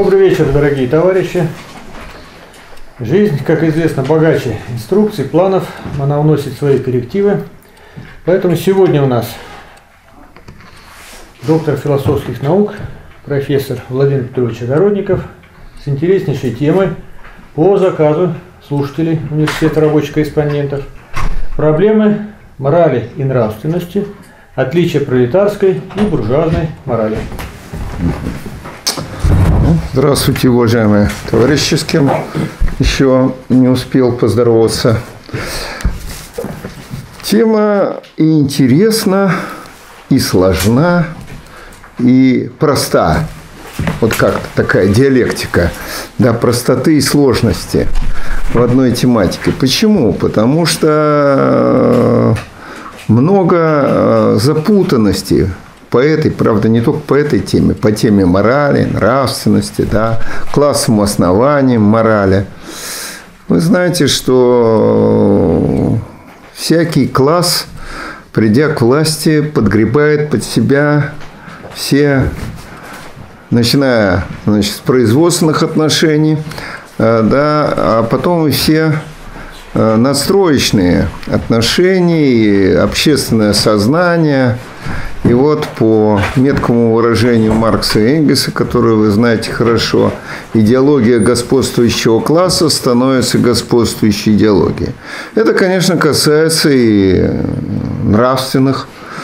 Добрый вечер, дорогие товарищи. Жизнь, как известно, богаче инструкций, планов, она вносит свои коррективы. Поэтому сегодня у нас доктор философских наук, профессор Владимир Петрович Огородников с интереснейшей темой по заказу слушателей Университета рабочих корреспондентов. Проблемы морали и нравственности, отличия пролетарской и буржуазной морали. Здравствуйте, уважаемые товарищи, с кем еще не успел поздороваться. Тема и интересна, и сложна, и проста. Вот как-то такая диалектика, да, простоты и сложности в одной тематике. Почему? Потому что много запутанности по этой, правда, не только по этой теме, по теме морали, нравственности, да, классовым основаниям морали. Вы знаете, что всякий класс, придя к власти, подгребает под себя все, начиная, значит, с производственных отношений, да, а потом и все надстроечные отношения, и общественное сознание. И вот по меткому выражению Маркса и Энгельса, которое вы знаете хорошо, идеология господствующего класса становится господствующей идеологией. Это, конечно, касается и нравственных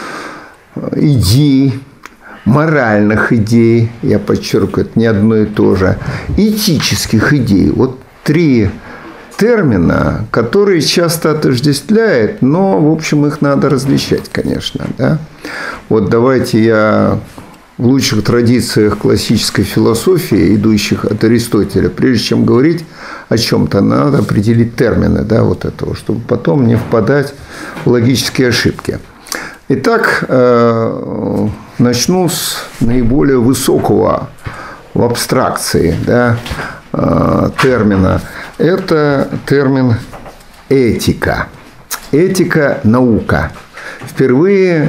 идей, моральных идей, я подчеркиваю, это не одно и то же, этических идей. Вот три термина, которые часто отождествляют, но, в общем, их надо различать, конечно. Да? Вот давайте я в лучших традициях классической философии, идущих от Аристотеля, прежде чем говорить о чем-то, надо определить термины, да, вот этого, чтобы потом не впадать в логические ошибки. Итак, начну с наиболее высокого в абстракции, да, термина. Это термин этика. Этика – наука. Впервые,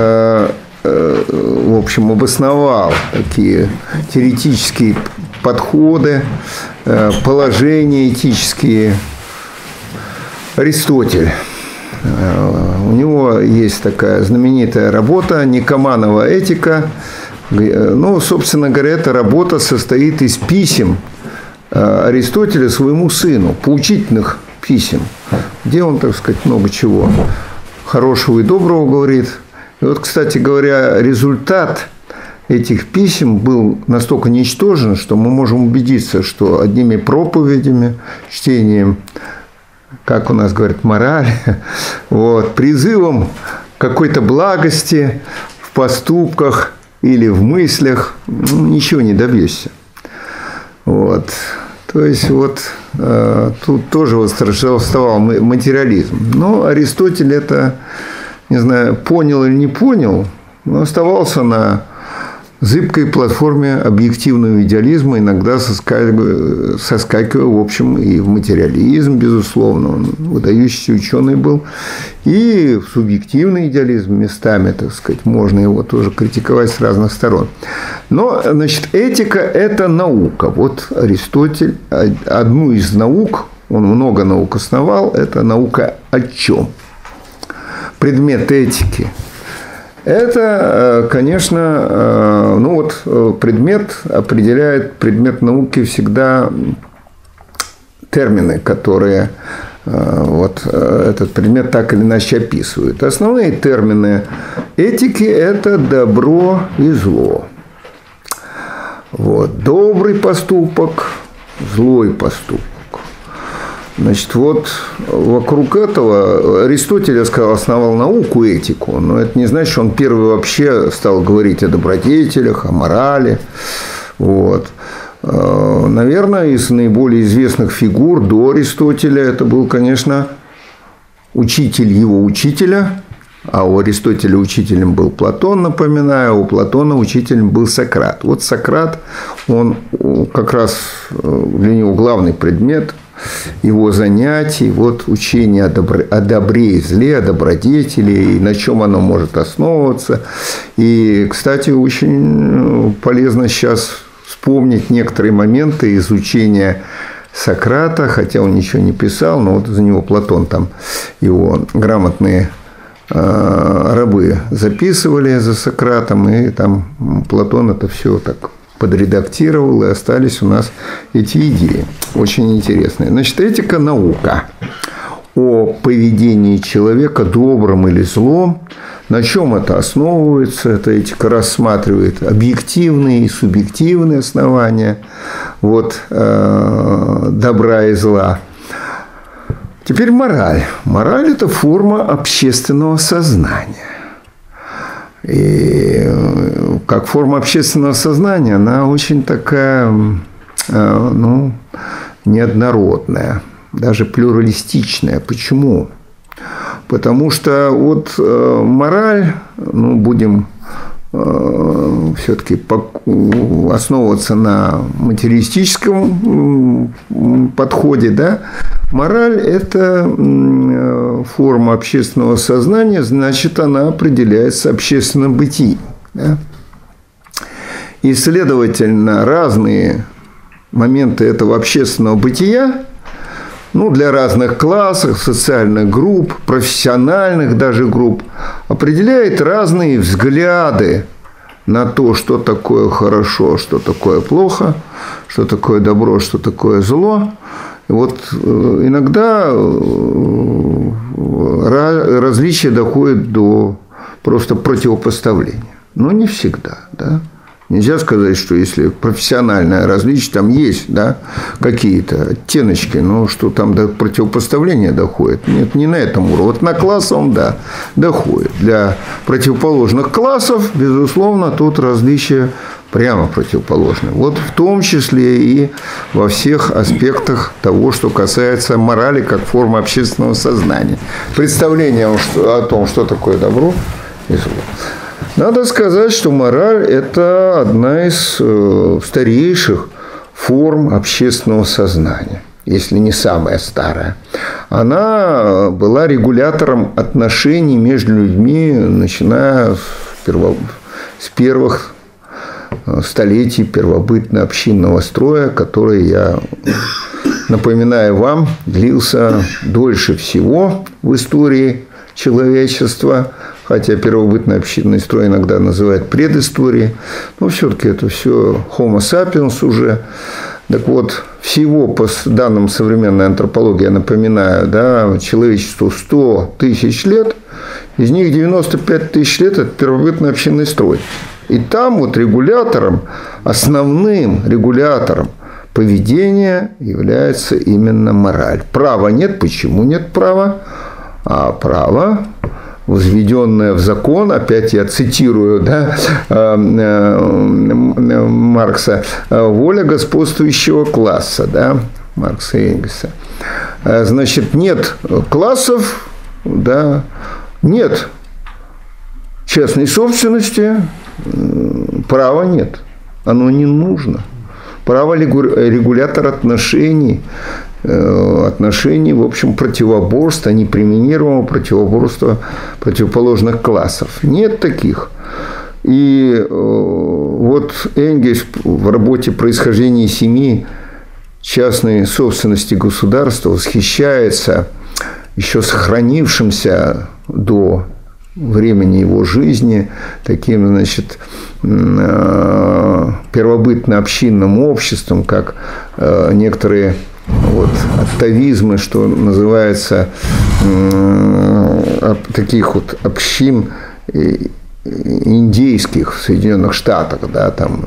в общем, обосновал такие теоретические подходы, положения этические Аристотель. У него есть такая знаменитая работа «Никоманова этика». Ну, собственно говоря, эта работа состоит из писем Аристотеля своему сыну, поучительных писем, где он, так сказать, много чего хорошего и доброго говорит. И вот, кстати говоря, результат этих писем был настолько ничтожен, что мы можем убедиться, что одними проповедями, чтением, как у нас говорят, морали, вот, призывом какой-то благости в поступках или в мыслях, ничего не добьешься. Вот. То есть, вот тут тоже восставал материализм. Но Аристотель это, не знаю, понял или не понял, но оставался на зыбкой платформе объективного идеализма, иногда соскакивая, в общем, и в материализм, безусловно. Он выдающийся ученый был. И в субъективный идеализм местами, так сказать, можно его тоже критиковать с разных сторон. Но, значит, этика – это наука. Вот Аристотель одну из наук, он много наук основал, это наука о чем? Предмет этики. Это, конечно, ну вот предмет определяет, предмет науки всегда термины, которые вот этот предмет так или иначе описывают. Основные термины этики – это добро и зло. Вот. Добрый поступок, злой поступок. Значит, вот вокруг этого Аристотель, я сказал, основал науку, этику, но это не значит, что он первый вообще стал говорить о добродетелях, о морали. Вот. Наверное, из наиболее известных фигур до Аристотеля это был, конечно, учитель его учителя, а у Аристотеля учителем был Платон, напоминаю, а у Платона учителем был Сократ. Вот Сократ, он как раз для него главный предмет его занятий, вот учение о добре и зле, о добродетели, и на чем оно может основываться. И, кстати, очень полезно сейчас вспомнить некоторые моменты изучения Сократа, хотя он ничего не писал, но вот за него Платон, там его грамотные рабы записывали за Сократом, и там Платон это все так подредактировал, и остались у нас эти идеи. Очень интересные. Значит, этика – наука о поведении человека, добром или злом. На чем это основывается? Эта этика рассматривает объективные и субъективные основания вот, добра и зла. Теперь мораль. Мораль – это форма общественного сознания. И как форма общественного сознания она очень такая, ну, неоднородная, даже плюралистичная. Почему? Потому что вот мораль, ну, будем все-таки основываться на материалистическом подходе, да? Мораль – это форма общественного сознания, значит, она определяется общественным бытием. Да? И, следовательно, разные моменты этого общественного бытия, ну, для разных классов, социальных групп, профессиональных даже групп, определяет разные взгляды на то, что такое хорошо, что такое плохо, что такое добро, что такое зло. И вот иногда различия доходят до просто противопоставления. Но не всегда, да. Нельзя сказать, что если профессиональное различие, там есть, да, какие-то оттеночки, но что там до противопоставления доходит. Нет, не на этом уровне. Вот на классовом, да, доходит. Для противоположных классов, безусловно, тут различия прямо противоположны. Вот в том числе и во всех аспектах того, что касается морали как формы общественного сознания. Представление о том, что такое добро и зло. Надо сказать, что мораль – это одна из старейших форм общественного сознания, если не самая старая. Она была регулятором отношений между людьми, начиная с первых столетий первобытно-общинного строя, который, я напоминаю вам, длился дольше всего в истории человечества, хотя первобытный общинный строй иногда называют предысторией, но все-таки это все Homo sapiens уже. Так вот, всего по данным современной антропологии, я напоминаю, да, человечеству 100 тысяч лет, из них 95 тысяч лет – это первобытный общинный строй. И там вот регулятором, основным регулятором поведения является именно мораль. Права нет. Почему нет права? А право, возведенное в закон, опять я цитирую, да, Маркса, воля господствующего класса, да, Маркса и Энгельса. Значит, нет классов, да, нет частной собственности, права нет, оно не нужно. Право – регулятор отношений, в общем, противоборства, непримиримого противоборства противоположных классов. Нет таких. И вот Энгельс в работе «Происхождение семьи, частной собственности государства» восхищается еще сохранившимся до времени его жизни таким, значит, первобытно-общинным обществом, как некоторые вот атавизмы, что называется, таких вот общин индейских в Соединенных Штатах, да, там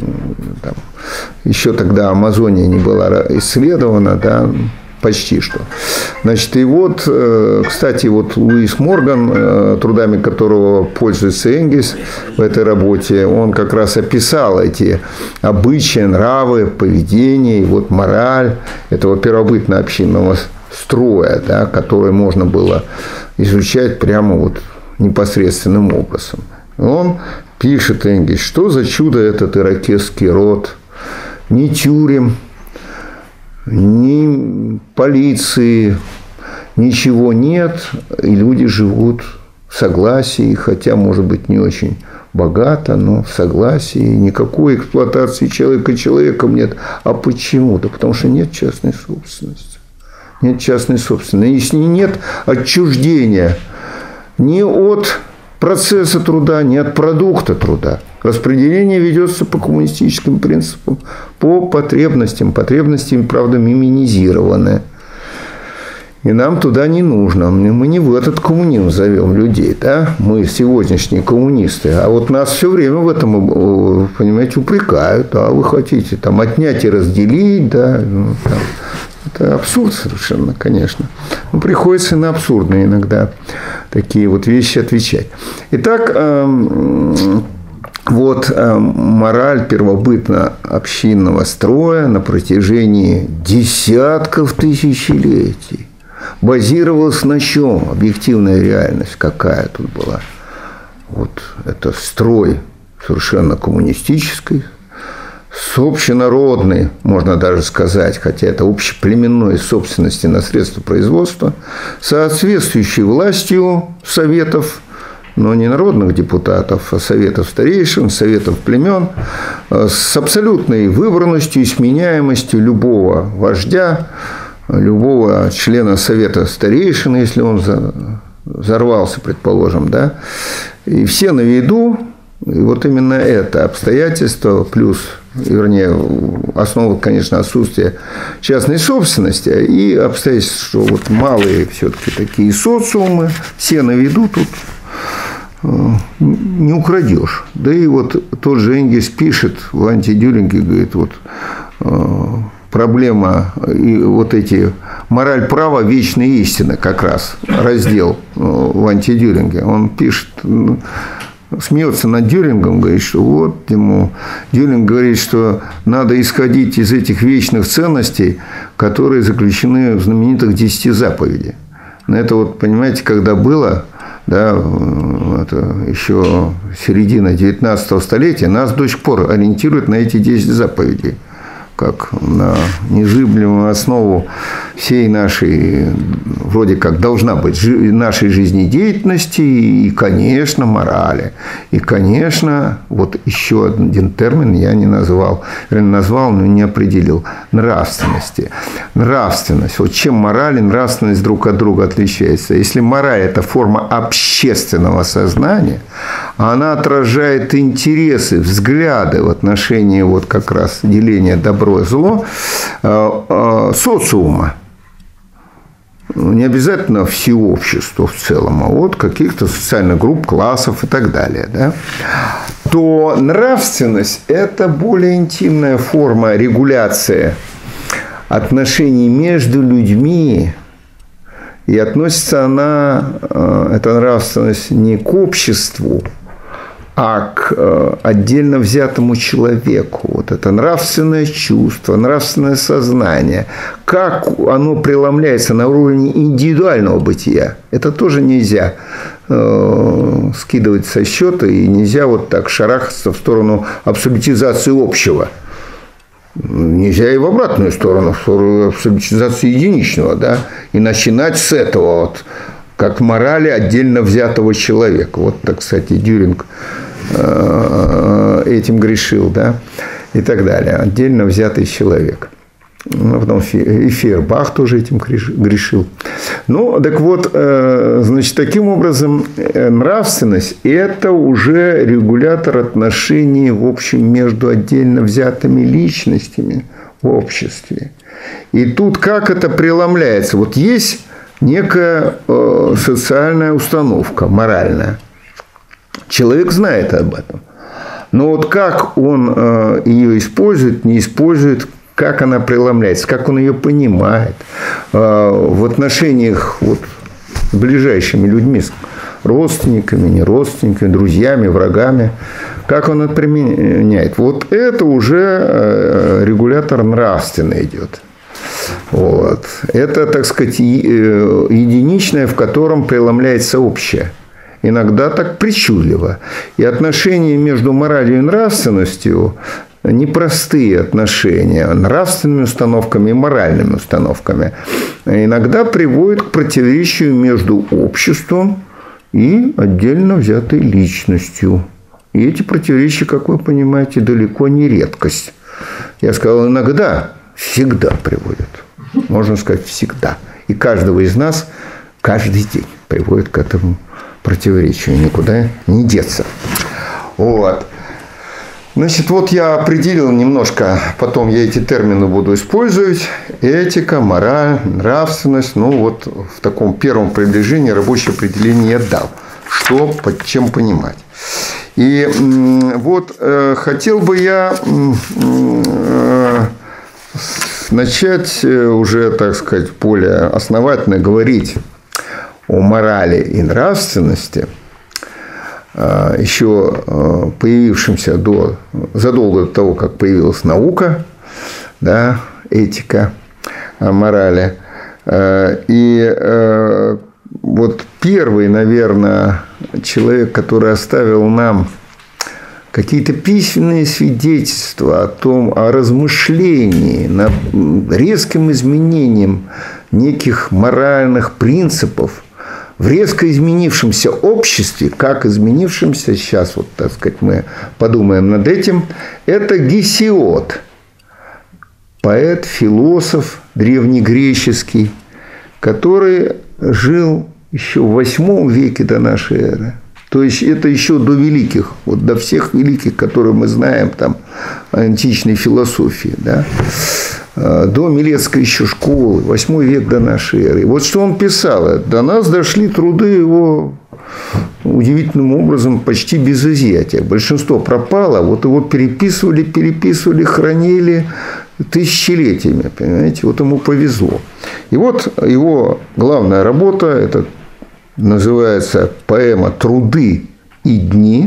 еще тогда Амазония не была исследована, да, почти что. Значит, и вот, кстати, вот Луис Морган, трудами которого пользуется Энгельс в этой работе, он как раз описал эти обычаи, нравы, поведение, и вот мораль этого первобытно-общинного строя, да, который можно было изучать прямо вот непосредственным образом. Он пишет, Энгельс, что за чудо этот ирокезский род, ни тюрем, ни полиции, ничего нет, и люди живут в в согласии, хотя, может быть, не очень богато, но в согласии. Никакой эксплуатации человека человеком нет. А почему? Да потому что нет частной собственности. Нет частной собственности. Если нет отчуждения ни от процесса труда, ни от продукта труда. Распределение ведется по коммунистическим принципам, по потребностям. Потребности, правда, миминизированы. И нам туда не нужно. Мы не в этот коммунизм зовем людей, да? Мы сегодняшние коммунисты. А вот нас все время в этом, понимаете, упрекают. А вы хотите там отнять и разделить, да? Ну, там. Это абсурд совершенно, конечно. Но приходится на абсурдные иногда такие вот вещи отвечать. Итак, вот мораль первобытно-общинного строя на протяжении десятков тысячелетий базировалась на чем? Объективная реальность какая тут была? Вот это строй совершенно коммунистический, с общенародной, можно даже сказать, хотя это общеплеменной собственности на средства производства, соответствующей властью советов, но не народных депутатов, а советов старейшин, советов племен, с абсолютной выборностью и сменяемостью любого вождя, любого члена совета старейшин, если он взорвался, предположим, да, и все на виду. И вот именно это обстоятельство, плюс, вернее, основа, конечно, отсутствие частной собственности, и обстоятельство, что вот малые все-таки такие социумы, все на виду, тут не украдешь. Да и вот тот же Энгельс пишет в «Антидюринге», говорит, вот проблема и вот эти мораль права, вечная истина, как раз раздел в «Антидюринге». Он пишет, смеется над Дюрингом, говорит, что вот ему Дюринг говорит, что надо исходить из этих вечных ценностей, которые заключены в знаменитых 10 заповедей. Но это вот, понимаете, когда было, да, это еще середина 19 столетия, нас до сих пор ориентируют на эти 10 заповедей, как на незыблемую основу всей нашей, вроде как должна быть, нашей жизнедеятельности и, конечно, морали. И, конечно, вот еще один термин я не назвал, назвал, но не определил. Нравственности. Нравственность. Вот чем мораль и нравственность друг от друга отличаются. Если мораль – это форма общественного сознания, она отражает интересы, взгляды в отношении вот как раз деления добро и зло социума. Не обязательно всеобщества в целом, а вот каких-то социальных групп, классов и так далее. Да? То нравственность – это более интимная форма регуляции отношений между людьми. И относится она, эта нравственность, не к обществу, а к отдельно взятому человеку. Вот это нравственное чувство, нравственное сознание. Как оно преломляется на уровне индивидуального бытия, это тоже нельзя скидывать со счета, и нельзя вот так шарахаться в сторону абсолютизации общего. Нельзя и в обратную сторону, в сторону абсолютизации единичного, да, и начинать с этого вот, как морали отдельно взятого человека. Вот, так, кстати, Дюринг этим грешил, да, и так далее. Отдельно взятый человек. Ну, потом и Фейербах тоже этим грешил. Ну, так вот, значит, таким образом, нравственность – это уже регулятор отношений, в общем, между отдельно взятыми личностями в обществе. И тут как это преломляется? Вот есть некая социальная установка, моральная. Человек знает об этом. Но вот как он ее использует, не использует, как она преломляется, как он ее понимает в отношениях вот с ближайшими людьми, с родственниками, не родственниками, друзьями, врагами, как он это применяет. Вот это уже регулятор нравственный идет. Вот. Это, так сказать, единичное, в котором преломляется общее. Иногда так причудливо. И отношения между моралью и нравственностью непростые отношения, нравственными установками и моральными установками, иногда приводят к противоречию между обществом и отдельно взятой личностью. И эти противоречия, как вы понимаете, далеко не редкость. Я сказал, иногда, всегда приводят. Можно сказать, всегда. И каждого из нас каждый день приводит к этому противоречию. Никуда не деться. Вот. Значит, вот я определил немножко, потом я эти термины буду использовать. Этика, мораль, нравственность. Ну, вот в таком первом приближении рабочее определение я дал. Что, под чем понимать. И вот хотел бы я начать уже, так сказать, более основательно говорить о морали и нравственности, еще появившемся задолго до того, как появилась наука, да, этика о морали. И вот первый, наверное, человек, который оставил нам какие-то письменные свидетельства о размышлении над резким изменением неких моральных принципов в резко изменившемся обществе, как изменившемся, сейчас вот, так сказать, мы подумаем над этим, это Гесиод, поэт, философ древнегреческий, который жил еще в 8 веке до нашей эры. То есть это еще до великих, вот до всех великих, которые мы знаем, там, античной философии, да, до Милетской еще школы, 8 век до нашей эры. Вот что он писал, до нас дошли труды его удивительным образом почти без изъятия. Большинство пропало, вот его переписывали, хранили тысячелетиями, понимаете, вот ему повезло. И вот его главная работа, это называется поэма «Труды и дни».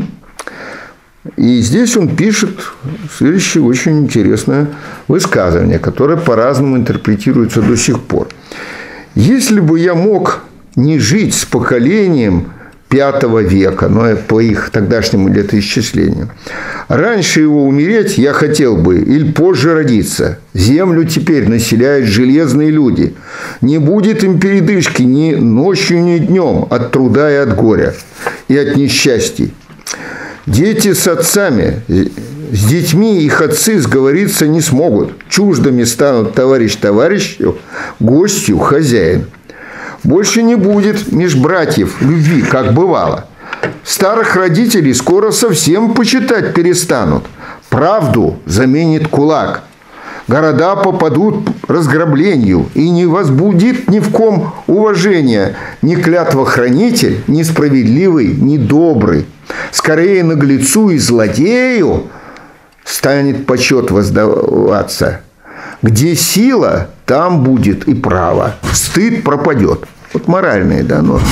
И здесь он пишет следующее очень интересное высказывание, которое по-разному интерпретируется до сих пор. «Если бы я мог не жить с поколением V века, но по их тогдашнему летоисчислению, раньше его умереть я хотел бы или позже родиться. Землю теперь населяют железные люди. Не будет им передышки ни ночью, ни днем от труда и от горя, и от несчастий. Дети с отцами, с детьми их отцы сговориться не смогут. Чуждыми станут товарищ товарищу, гостю хозяин. Больше не будет меж братьев любви, как бывало. Старых родителей скоро совсем почитать перестанут. Правду заменит кулак. Города попадут разграблению, и не возбудит ни в ком уважения ни клятвохранитель, ни справедливый, ни добрый. Скорее наглецу и злодею станет почет воздаваться. Где сила, там будет и право. Стыд пропадет». Вот моральные, да, нормы.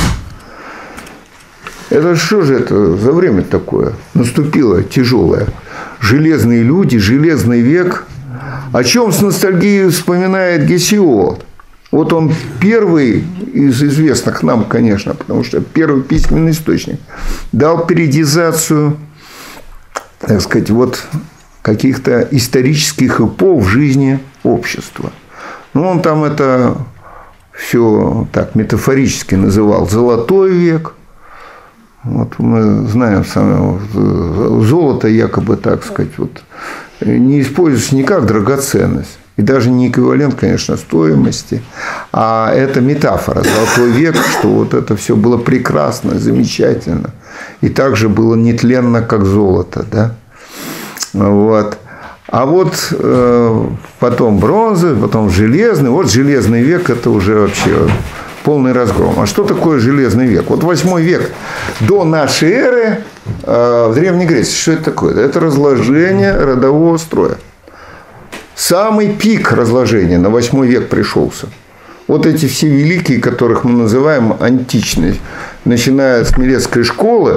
Это что же это за время такое наступило тяжелое? Железные люди, железный век. О чем с ностальгией вспоминает Гесиод? Вот он первый из известных нам, конечно, потому что первый письменный источник, дал периодизацию, так сказать, вот каких-то исторических эпох в жизни общества. Ну, он там это все так метафорически называл «золотой век». Вот мы знаем, золото якобы, так сказать, вот, не используется не как драгоценность. И даже не эквивалент, конечно, стоимости, а это метафора. Золотой век, что вот это все было прекрасно, замечательно. И также было нетленно, как золото. Да? Вот. А вот потом бронза, потом железный. Вот железный век – это уже вообще полный разгром. А что такое железный век? Вот 8 век до нашей эры в Древней Греции. Что это такое? Это разложение родового строя. Самый пик разложения на 8 век пришелся. Вот эти все великие, которых мы называем античные, начиная с Милетской школы,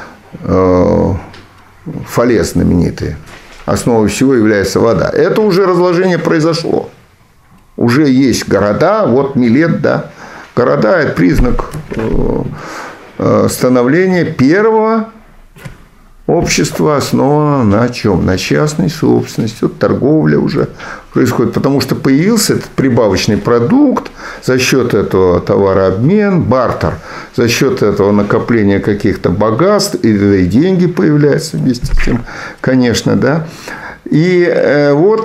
Фалес знаменитый, основой всего является вода. Это уже разложение произошло. Уже есть города, вот Милет, да. Города – это признак становления первого Общество основано на чем? На частной собственности. Вот торговля уже происходит, потому что появился этот прибавочный продукт, за счет этого товарообмен, бартер, за счет этого накопления каких-то богатств, и деньги появляются вместе с тем, конечно, да. И вот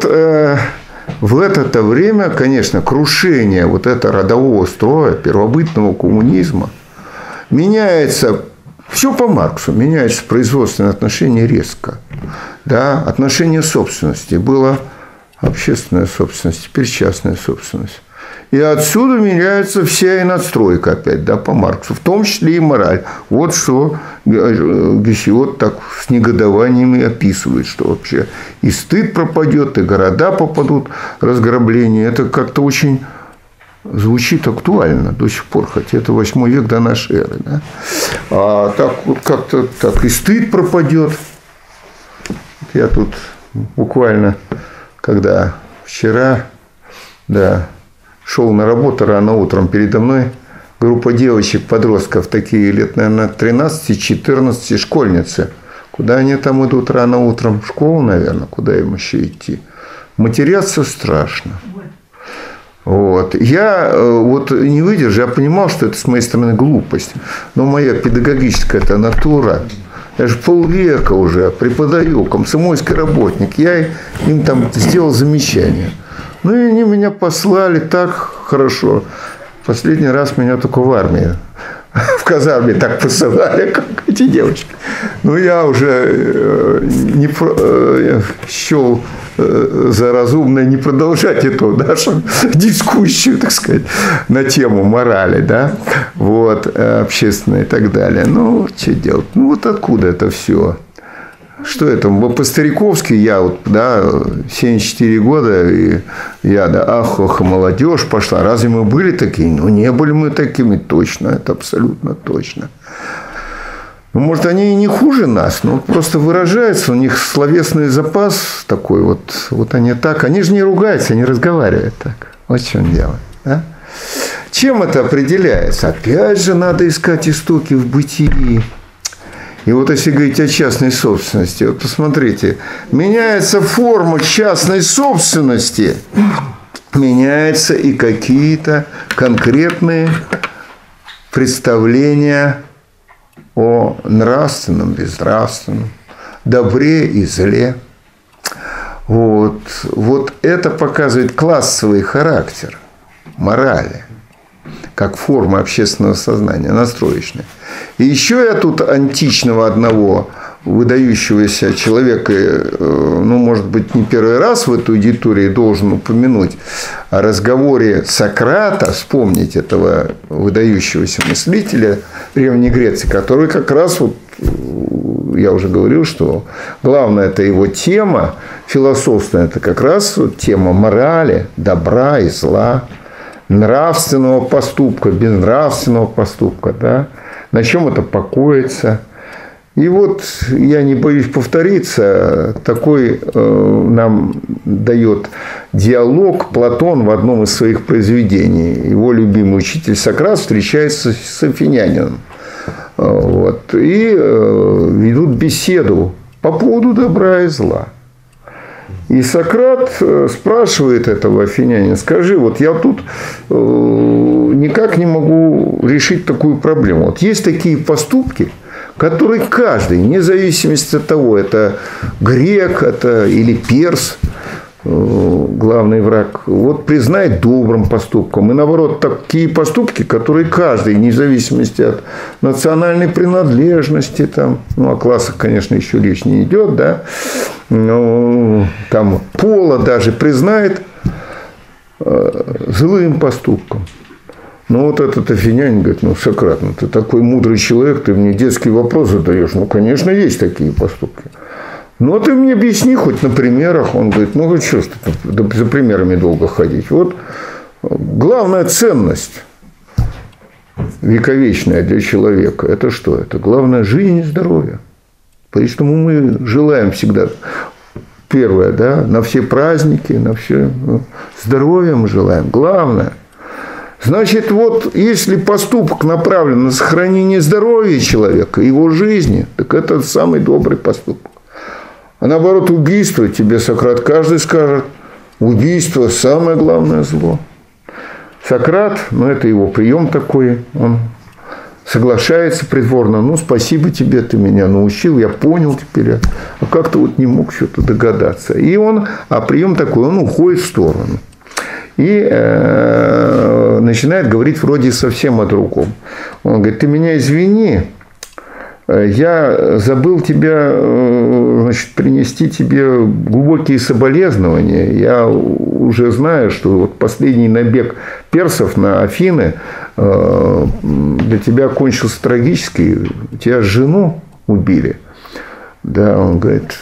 в это время, конечно, крушение вот этого родового строя, первобытного коммунизма, меняется. Все по Марксу. Меняется производственное отношение резко. Да? Отношение собственности. Было общественная собственность, теперь частная собственность. И отсюда меняется вся и надстройка опять, да, по Марксу. В том числе и мораль. Вот что Гесиод так с негодованием и описывает, что вообще и стыд пропадет, и города попадут в разграбление. Это как-то очень... звучит актуально до сих пор, хотя это 8 век до нашей эры. Да? А так вот как-то так и стыд пропадет. Я тут буквально, когда вчера шел на работу рано утром, передо мной группа девочек-подростков, такие лет, наверное, 13-14, школьницы. Куда они там идут рано утром? В школу, наверное, куда им еще идти? Матеряться страшно. Вот. Я вот не выдержал, я понимал, что это с моей стороны глупость, но моя педагогическая натура, я же полвека уже преподаю, комсомольский работник, я им там сделал замечание. Ну и они меня послали так хорошо. Последний раз меня только в армии, в казарме так посылали, как эти девочки. Но я уже не счел за разумное не продолжать эту нашу дискуссию, так сказать, на тему морали, да, вот, общественной и так далее. Ну, что делать? Ну, вот откуда это все? Что это? По-стариковски я вот, да, 74 года, и я, да, молодежь пошла. Разве мы были такими? Ну, не были мы такими, точно, это абсолютно точно. Ну, может, они и не хуже нас, но просто выражается, у них словесный запас такой вот они так, они же не ругаются, они разговаривают так. Вот в чем дело. Да? Чем это определяется? Опять же, надо искать истоки в бытии. И вот если говорить о частной собственности, вот посмотрите, меняется форма частной собственности, меняются и какие-то конкретные представления о нравственном, безнравственном, добре и зле. Вот это показывает классовый характер морали, как форма общественного сознания, настроечная. И еще я тут античного одного выдающегося человека, ну, может быть, не первый раз в этой аудитории должен упомянуть о разговоре Сократа, вспомнить этого выдающегося мыслителя Древней Греции, который как раз, вот, я уже говорил, что главная это его тема философская, это как раз вот тема морали, добра и зла, нравственного поступка, безнравственного поступка, да? На чем это покоится. И вот, я не боюсь повториться, такой нам дает диалог Платон в одном из своих произведений. Его любимый учитель Сократ встречается с афинянином. Вот, и ведут беседу по поводу добра и зла. И Сократ спрашивает этого афинянина: скажи, вот я тут никак не могу решить такую проблему. Вот есть такие поступки, который каждый, вне зависимости от того, это грек, это или перс, главный враг, вот признает добрым поступком. И наоборот, такие поступки, которые каждый, вне зависимости от национальной принадлежности, там, ну, о классах, конечно, еще речь не идет, да, но там пола даже признает злым поступком. Ну, вот этот афинянин говорит: ну, Сократ, ну, ты такой мудрый человек, ты мне детский вопрос задаешь. Ну, конечно, есть такие поступки. Ну, ты мне объясни хоть на примерах. Он говорит: ну, что ж ты за примерами долго ходить. Вот главная ценность вековечная для человека – это что? Это главное жизнь и здоровье. Поэтому мы желаем всегда, первое, да, на все праздники, на все здоровье мы желаем. Главное – Значит, вот если поступок направлен на сохранение здоровья человека, его жизни, так это самый добрый поступок. А наоборот, убийство, тебе, Сократ, каждый скажет, убийство – самое главное зло. Сократ, ну, это его прием такой, он соглашается притворно, ну, спасибо тебе, ты меня научил, я понял теперь, а как-то вот не мог что-то догадаться. И он, прием такой, он уходит в сторону. И начинает говорить вроде совсем о другом. Он говорит, ты меня извини, я забыл тебя, значит, принести тебе глубокие соболезнования. Я уже знаю, что вот последний набег персов на Афины для тебя кончился трагически. Тебя жену убили. Да, он говорит,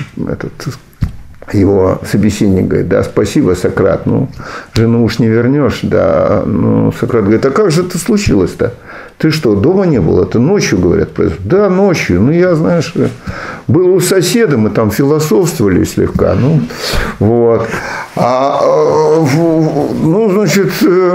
его собеседник говорит, да, спасибо, Сократ, ну, жену уж не вернешь, да, ну, Сократ говорит, а как же это случилось-то? Ты что, дома не был? Это ночью, говорят, произошло. Да, ночью, ну, я, знаешь, был у соседа, мы там философствовали слегка, ну, вот, ну, значит,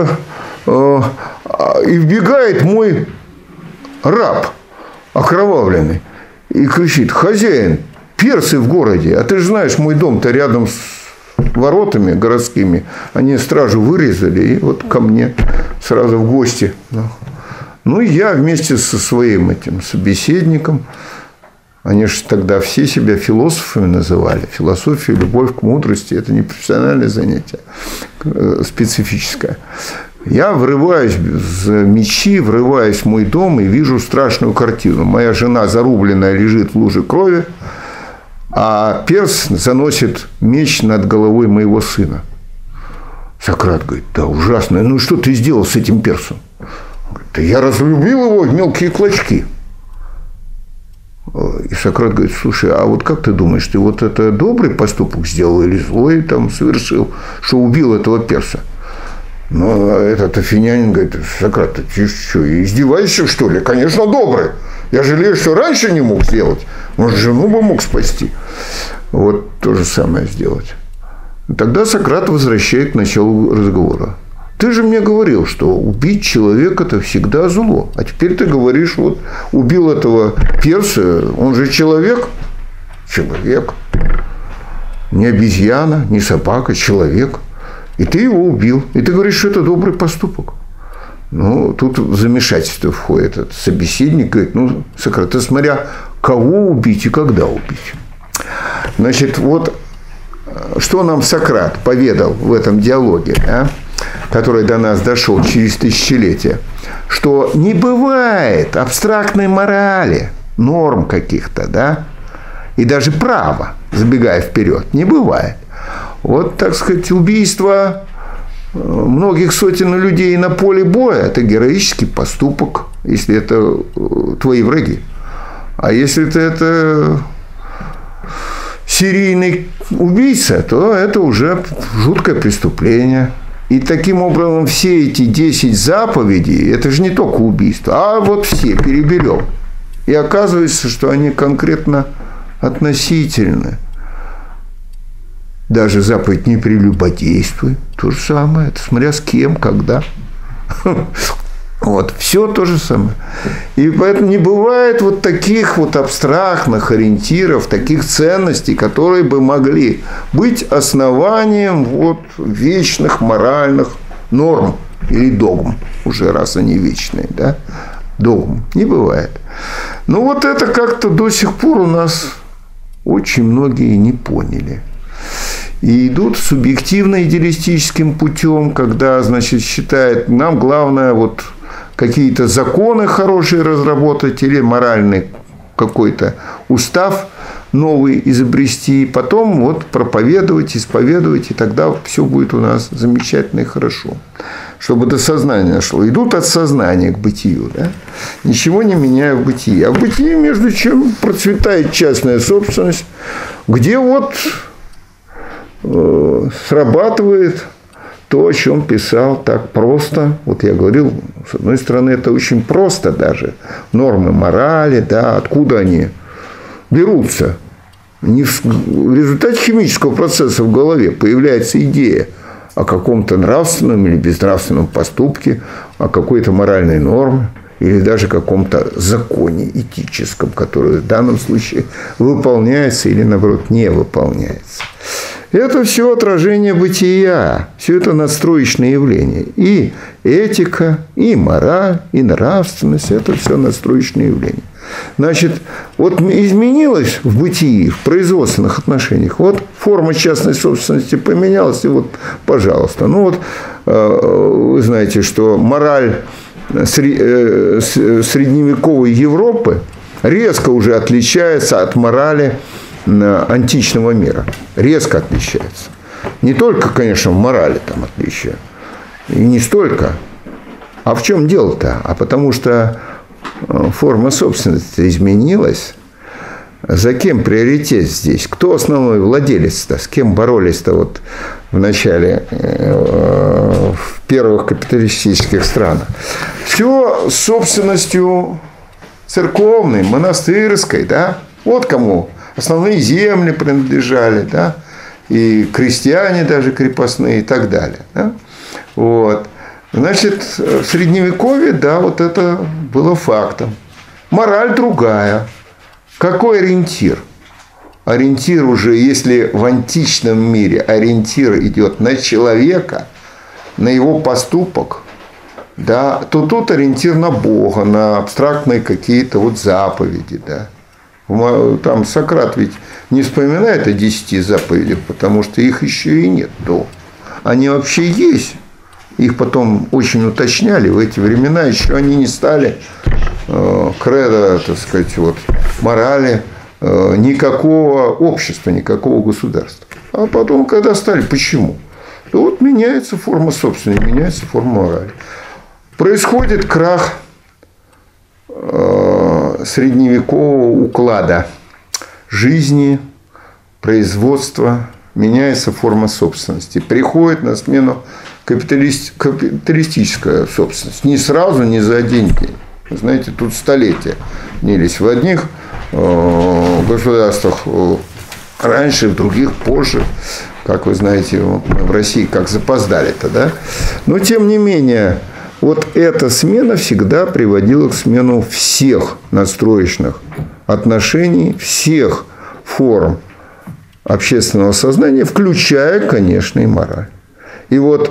и вбегает мой раб окровавленный и кричит, хозяин, персы в городе, а ты же знаешь, мой дом-то рядом с воротами городскими, они стражу вырезали, и вот ко мне сразу в гости. Ну, я вместе со своим этим собеседником, они же тогда все себя философами называли. Философия, любовь к мудрости – это не профессиональное занятие, специфическое. Я врываюсь за мечи, врываюсь в мой дом и вижу страшную картину. Моя жена зарубленная лежит в луже крови, а перс заносит меч над головой моего сына. Сократ говорит, да, ужасно. Ну, что ты сделал с этим персом? Он говорит, да я разрубил его в мелкие клочки. И Сократ говорит, слушай, а вот как ты думаешь, ты вот это добрый поступок сделал или злой там совершил, что убил этого перса? Но этот афинянин говорит, Сократ, ты что, издеваешься, что ли? Конечно, добрый. Я жалею, что раньше не мог сделать. Может, жену бы мог спасти. Вот то же самое сделать. Тогда Сократ возвращает к началу разговора. Ты же мне говорил, что убить человека – это всегда зло. А теперь ты говоришь, вот убил этого перса, он же человек. Человек. Не обезьяна, не собака, человек. И ты его убил. И ты говоришь, что это добрый поступок. Ну, тут в замешательство входит этот собеседник, говорит, ну, Сократ, ты смотря кого убить и когда убить. Значит, вот что нам Сократ поведал в этом диалоге, который до нас дошел через тысячелетия, что не бывает абстрактной морали, норм каких-то, да, и даже права, забегая вперед, не бывает. Вот, так сказать, убийство многих сотен людей на поле боя – это героический поступок, если это твои враги. А если ты это серийный убийца, то это уже жуткое преступление. И таким образом все эти 10 заповедей – это же не только убийство, а вот все переберем. И оказывается, что они конкретно относительны. Даже заповедь «не прелюбодействуй» – то же самое. Это смотря с кем, когда. Вот, все то же самое. И поэтому не бывает вот таких вот абстрактных ориентиров, таких ценностей, которые бы могли быть основанием вот вечных моральных норм или догм, уже раз они вечные, да, догм. Не бывает. Но вот это как-то до сих пор у нас очень многие не поняли. И идут субъективно-идеалистическим путем, когда, значит, считают, нам главное вот какие-то законы хорошие разработать или моральный какой-то устав новый изобрести, потом вот проповедовать, исповедовать, и тогда все будет у нас замечательно и хорошо. Чтобы до сознания шло. Идут от сознания к бытию, да? Ничего не меняя в бытии. А в бытии, между чем, процветает частная собственность, где вот срабатывает то, о чем писал так просто. Вот я говорил, с одной стороны, это очень просто даже. Нормы морали, да, откуда они берутся. Не в результате химического процесса в голове появляется идея, о каком-то нравственном или безнравственном поступке, о какой-то моральной норме или даже каком-то законе этическом, который в данном случае выполняется или, наоборот, не выполняется. Это все отражение бытия, все это надстроечные явления. И этика, и мораль, и нравственность – это все надстроечные явления. Значит, вот изменилось в бытии, в производственных отношениях. Вот форма частной собственности поменялась, и вот, пожалуйста. Ну вот, вы знаете, что мораль средневековой Европы резко уже отличается от морали античного мира. Резко отличается. Не только, конечно, в морали там отличие. И не столько. А в чем дело-то? А потому что форма собственности изменилась. За кем приоритет здесь? Кто основной владелец-то? С кем боролись-то вот в начале, в первых капиталистических странах? Все с собственностью церковной, монастырской, да? Вот кому основные земли принадлежали, да? И крестьяне даже крепостные и так далее. Да? Вот. Значит, в Средневековье, да, вот это было фактом. Мораль другая. Какой ориентир? Ориентир уже, если в античном мире ориентир идет на человека, на его поступок, да, то тут ориентир на Бога, на абстрактные какие-то вот заповеди. Да. Там Сократ ведь не вспоминает о 10 заповедях, потому что их еще и нет. Они вообще есть. Их потом очень уточняли. В эти времена еще они не стали кредо, так сказать, вот, морали никакого общества, никакого государства. А потом, когда стали, почему? То вот меняется форма собственности, меняется форма морали. Происходит крах средневекового уклада жизни, производства, меняется форма собственности. Приходит на смену капиталистическая собственность. Не сразу, не за один день. Вы знаете, тут столетия нились. В одних государствах раньше, в других позже. Как вы знаете, в России как запоздали-то, да? Но, тем не менее, вот эта смена всегда приводила к смену всех надстроечных отношений, всех форм общественного сознания, включая, конечно, и мораль. И вот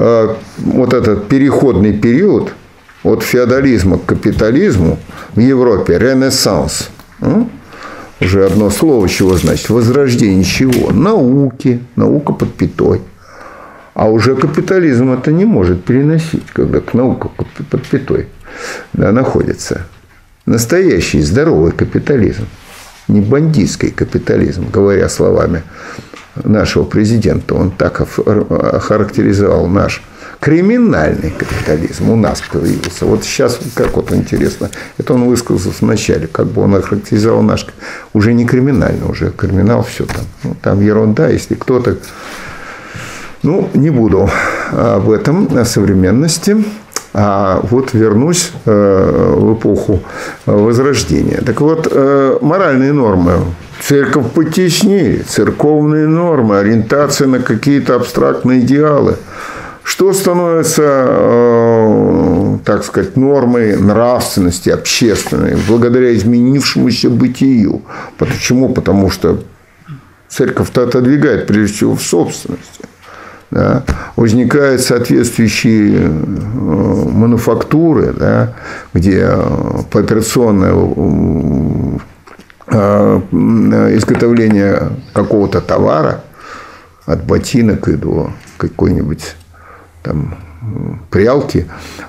этот переходный период от феодализма к капитализму в Европе, ренессанс, уже одно слово чего значит, возрождение чего? Науки, наука под пятой. А уже капитализм это не может переносить, когда наука под пятой, да, находится. Настоящий здоровый капитализм, не бандитский капитализм, говоря словами нашего президента. Он так охарактеризовал наш криминальный капитализм. У нас появился. Вот сейчас, как вот интересно, это он высказался в начале, как бы он охарактеризовал наш уже не криминальный, уже криминал все там. Ну, там ерунда, если кто-то... Ну, не буду об этом, о современности. А вот вернусь в эпоху Возрождения. Так вот, моральные нормы. Церковь потеснее, церковные нормы, ориентация на какие-то абстрактные идеалы. Что становится, так сказать, нормой нравственности общественной, благодаря изменившемуся бытию? Почему? Потому что церковь-то отодвигает, прежде всего, в собственности. Да, возникают соответствующие мануфактуры, да, где пооперационное изготовление какого-то товара, от ботинок и до какой-нибудь там прялки,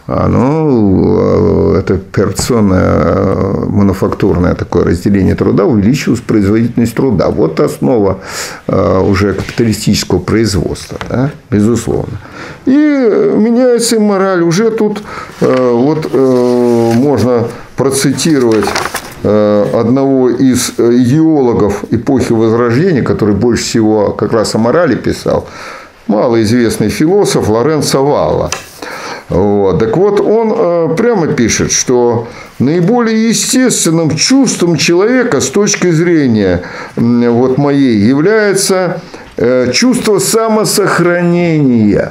оно, это операционное мануфактурное такое разделение труда увеличивалось производительность труда. Вот основа уже капиталистического производства, да, безусловно. И меняется и мораль. Уже тут вот можно процитировать одного из идеологов эпохи Возрождения, который больше всего как раз о морали писал, малоизвестный философ Лоренцо Валла. Вот. Так вот, он прямо пишет, что наиболее естественным чувством человека с точки зрения вот моей является чувство самосохранения,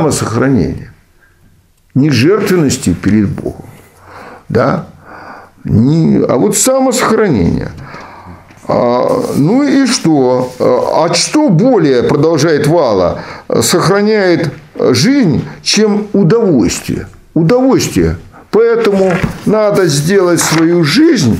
не жертвенности перед Богом, да, а вот самосохранение. Ну и что? А что более, продолжает Вала, сохраняет жизнь, чем удовольствие? Удовольствие. Поэтому надо сделать свою жизнь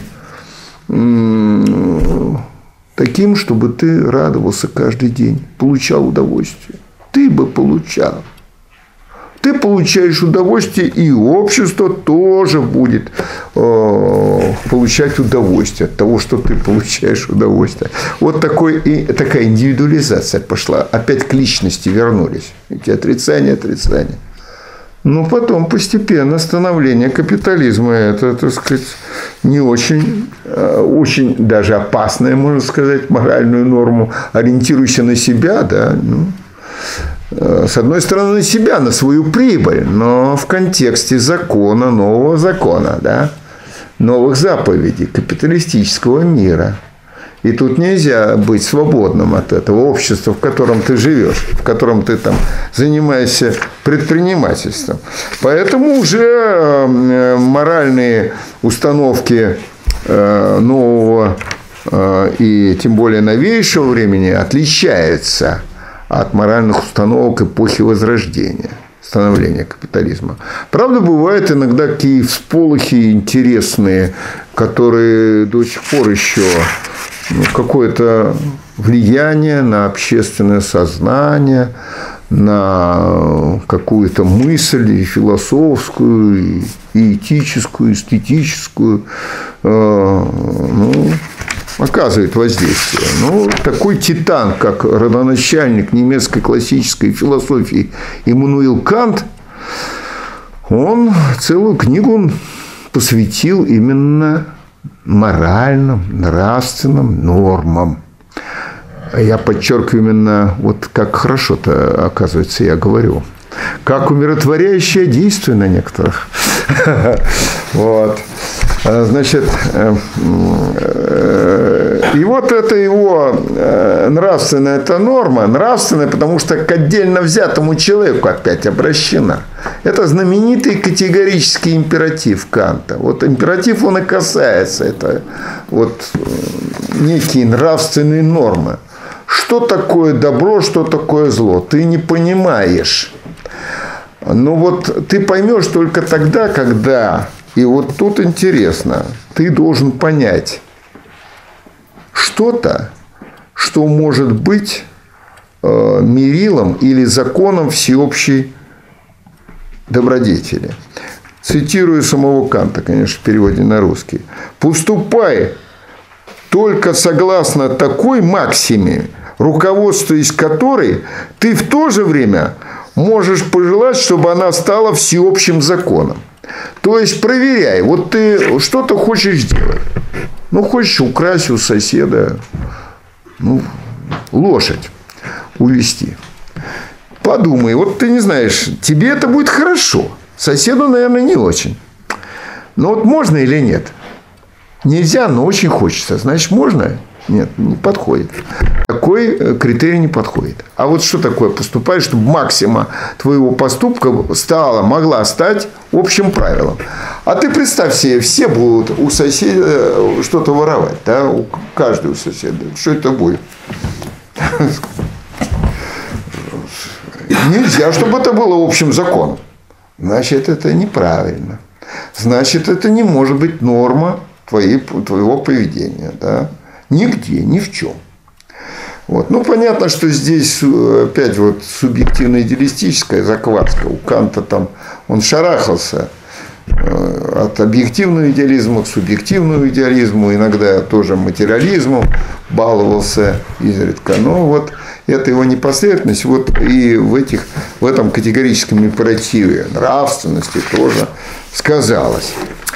таким, чтобы ты радовался каждый день, получал удовольствие. Ты бы получал. Ты получаешь удовольствие, и общество тоже будет получать удовольствие от того, что ты получаешь удовольствие. Вот такая индивидуализация пошла. Опять к личности вернулись. Эти отрицания. Но потом постепенно становление капитализма, это, так сказать, не очень даже опасная, можно сказать, моральную норму, ориентирующая на себя, да, с одной стороны, на себя, на свою прибыль, но в контексте закона, нового закона, да, новых заповедей капиталистического мира. И тут нельзя быть свободным от этого общества, в котором ты живешь, в котором ты там занимаешься предпринимательством. Поэтому уже моральные установки нового и тем более новейшего времени отличаются от моральных установок эпохи Возрождения, становления капитализма. Правда, бывают иногда такие всполохи интересные, которые до сих пор еще какое-то влияние на общественное сознание, на какую-то мысль и философскую, и этическую, эстетическую, оказывает воздействие. Такой титан, как родоначальник немецкой классической философии Иммануил Кант, он целую книгу посвятил именно моральным, нравственным нормам. Я подчеркиваю именно, вот как хорошо-то, оказывается, я говорю. Как умиротворяющее действие на некоторых. Вот. Значит, и вот это его нравственная эта норма, нравственная, потому что к отдельно взятому человеку опять обращена. Это знаменитый категорический императив Канта. Вот императив он и касается, это вот некие нравственные нормы. Что такое добро, что такое зло? Ты не понимаешь. Но вот ты поймешь только тогда, когда... И вот тут интересно, ты должен понять что-то, что может быть мерилом или законом всеобщей добродетели. Цитирую самого Канта, конечно, в переводе на русский. «Поступай только согласно такой максиме, руководствуясь которой ты в то же время можешь пожелать, чтобы она стала всеобщим законом». То есть, проверяй, вот ты что-то хочешь сделать. Хочешь украсть у соседа лошадь увести. Подумай, вот ты не знаешь, тебе это будет хорошо. Соседу, наверное, не очень. Но вот можно или нет? Нельзя, но очень хочется. Значит, можно? Нет, не подходит. Такой критерий не подходит. А вот что такое поступать, чтобы максима твоего поступка могла стать общим правилом? А ты представь себе, все будут у соседа что-то воровать, да? У каждого соседа. Что это будет? Нельзя, чтобы это было общим законом. Значит, это неправильно. Значит, это не может быть норма твоего поведения, да? Нигде, ни в чем. Вот. Понятно, что здесь опять вот субъективно-идеалистическая закваска. У Канта там он шарахался от объективного идеализма к субъективному идеализму, иногда тоже материализму баловался изредка. Но вот это его непоследовательность вот и в этом категорическом императиве нравственности тоже сказалась.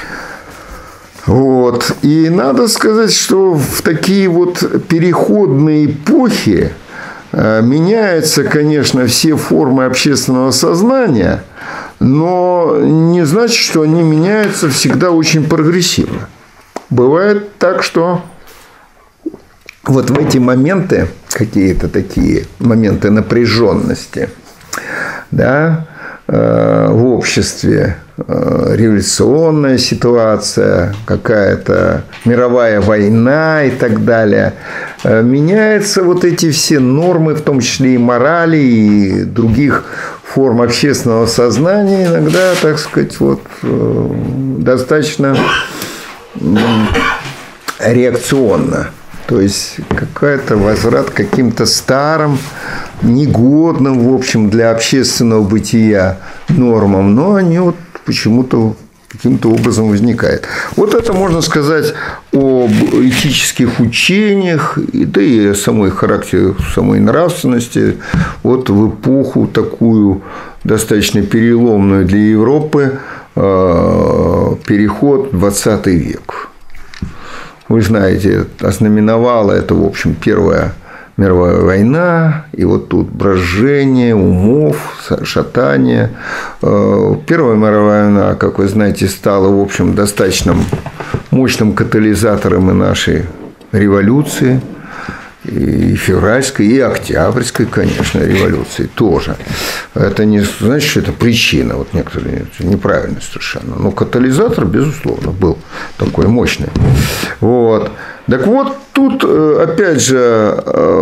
Вот. И надо сказать, что в такие вот переходные эпохи меняются, конечно, все формы общественного сознания, но не значит, что они меняются всегда очень прогрессивно. Бывает так, что вот в эти моменты какие-то такие моменты напряженности, да, в обществе, революционная ситуация, какая-то мировая война и так далее, меняются вот эти все нормы, в том числе и морали, и других форм общественного сознания, иногда, так сказать, вот, достаточно реакционно. То есть, какой-то возврат к каким-то старым, негодным, в общем, для общественного бытия нормам, но они вот почему-то каким-то образом возникают. Вот это можно сказать об этических учениях, да и о самой характере, самой нравственности. Вот в эпоху такую достаточно переломную для Европы переход в 20 век. Вы знаете, ознаменовала это, в общем, Первая мировая война, и вот тут брожение умов, шатание. Первая мировая война, как вы знаете, стала, в общем, достаточно мощным катализатором и нашей революции, и февральской, и октябрьской, конечно, революции тоже. Это не значит, что это причина, вот некоторые неправильно совершенно, но катализатор, безусловно, был такой мощный. Вот. Так вот, тут, опять же,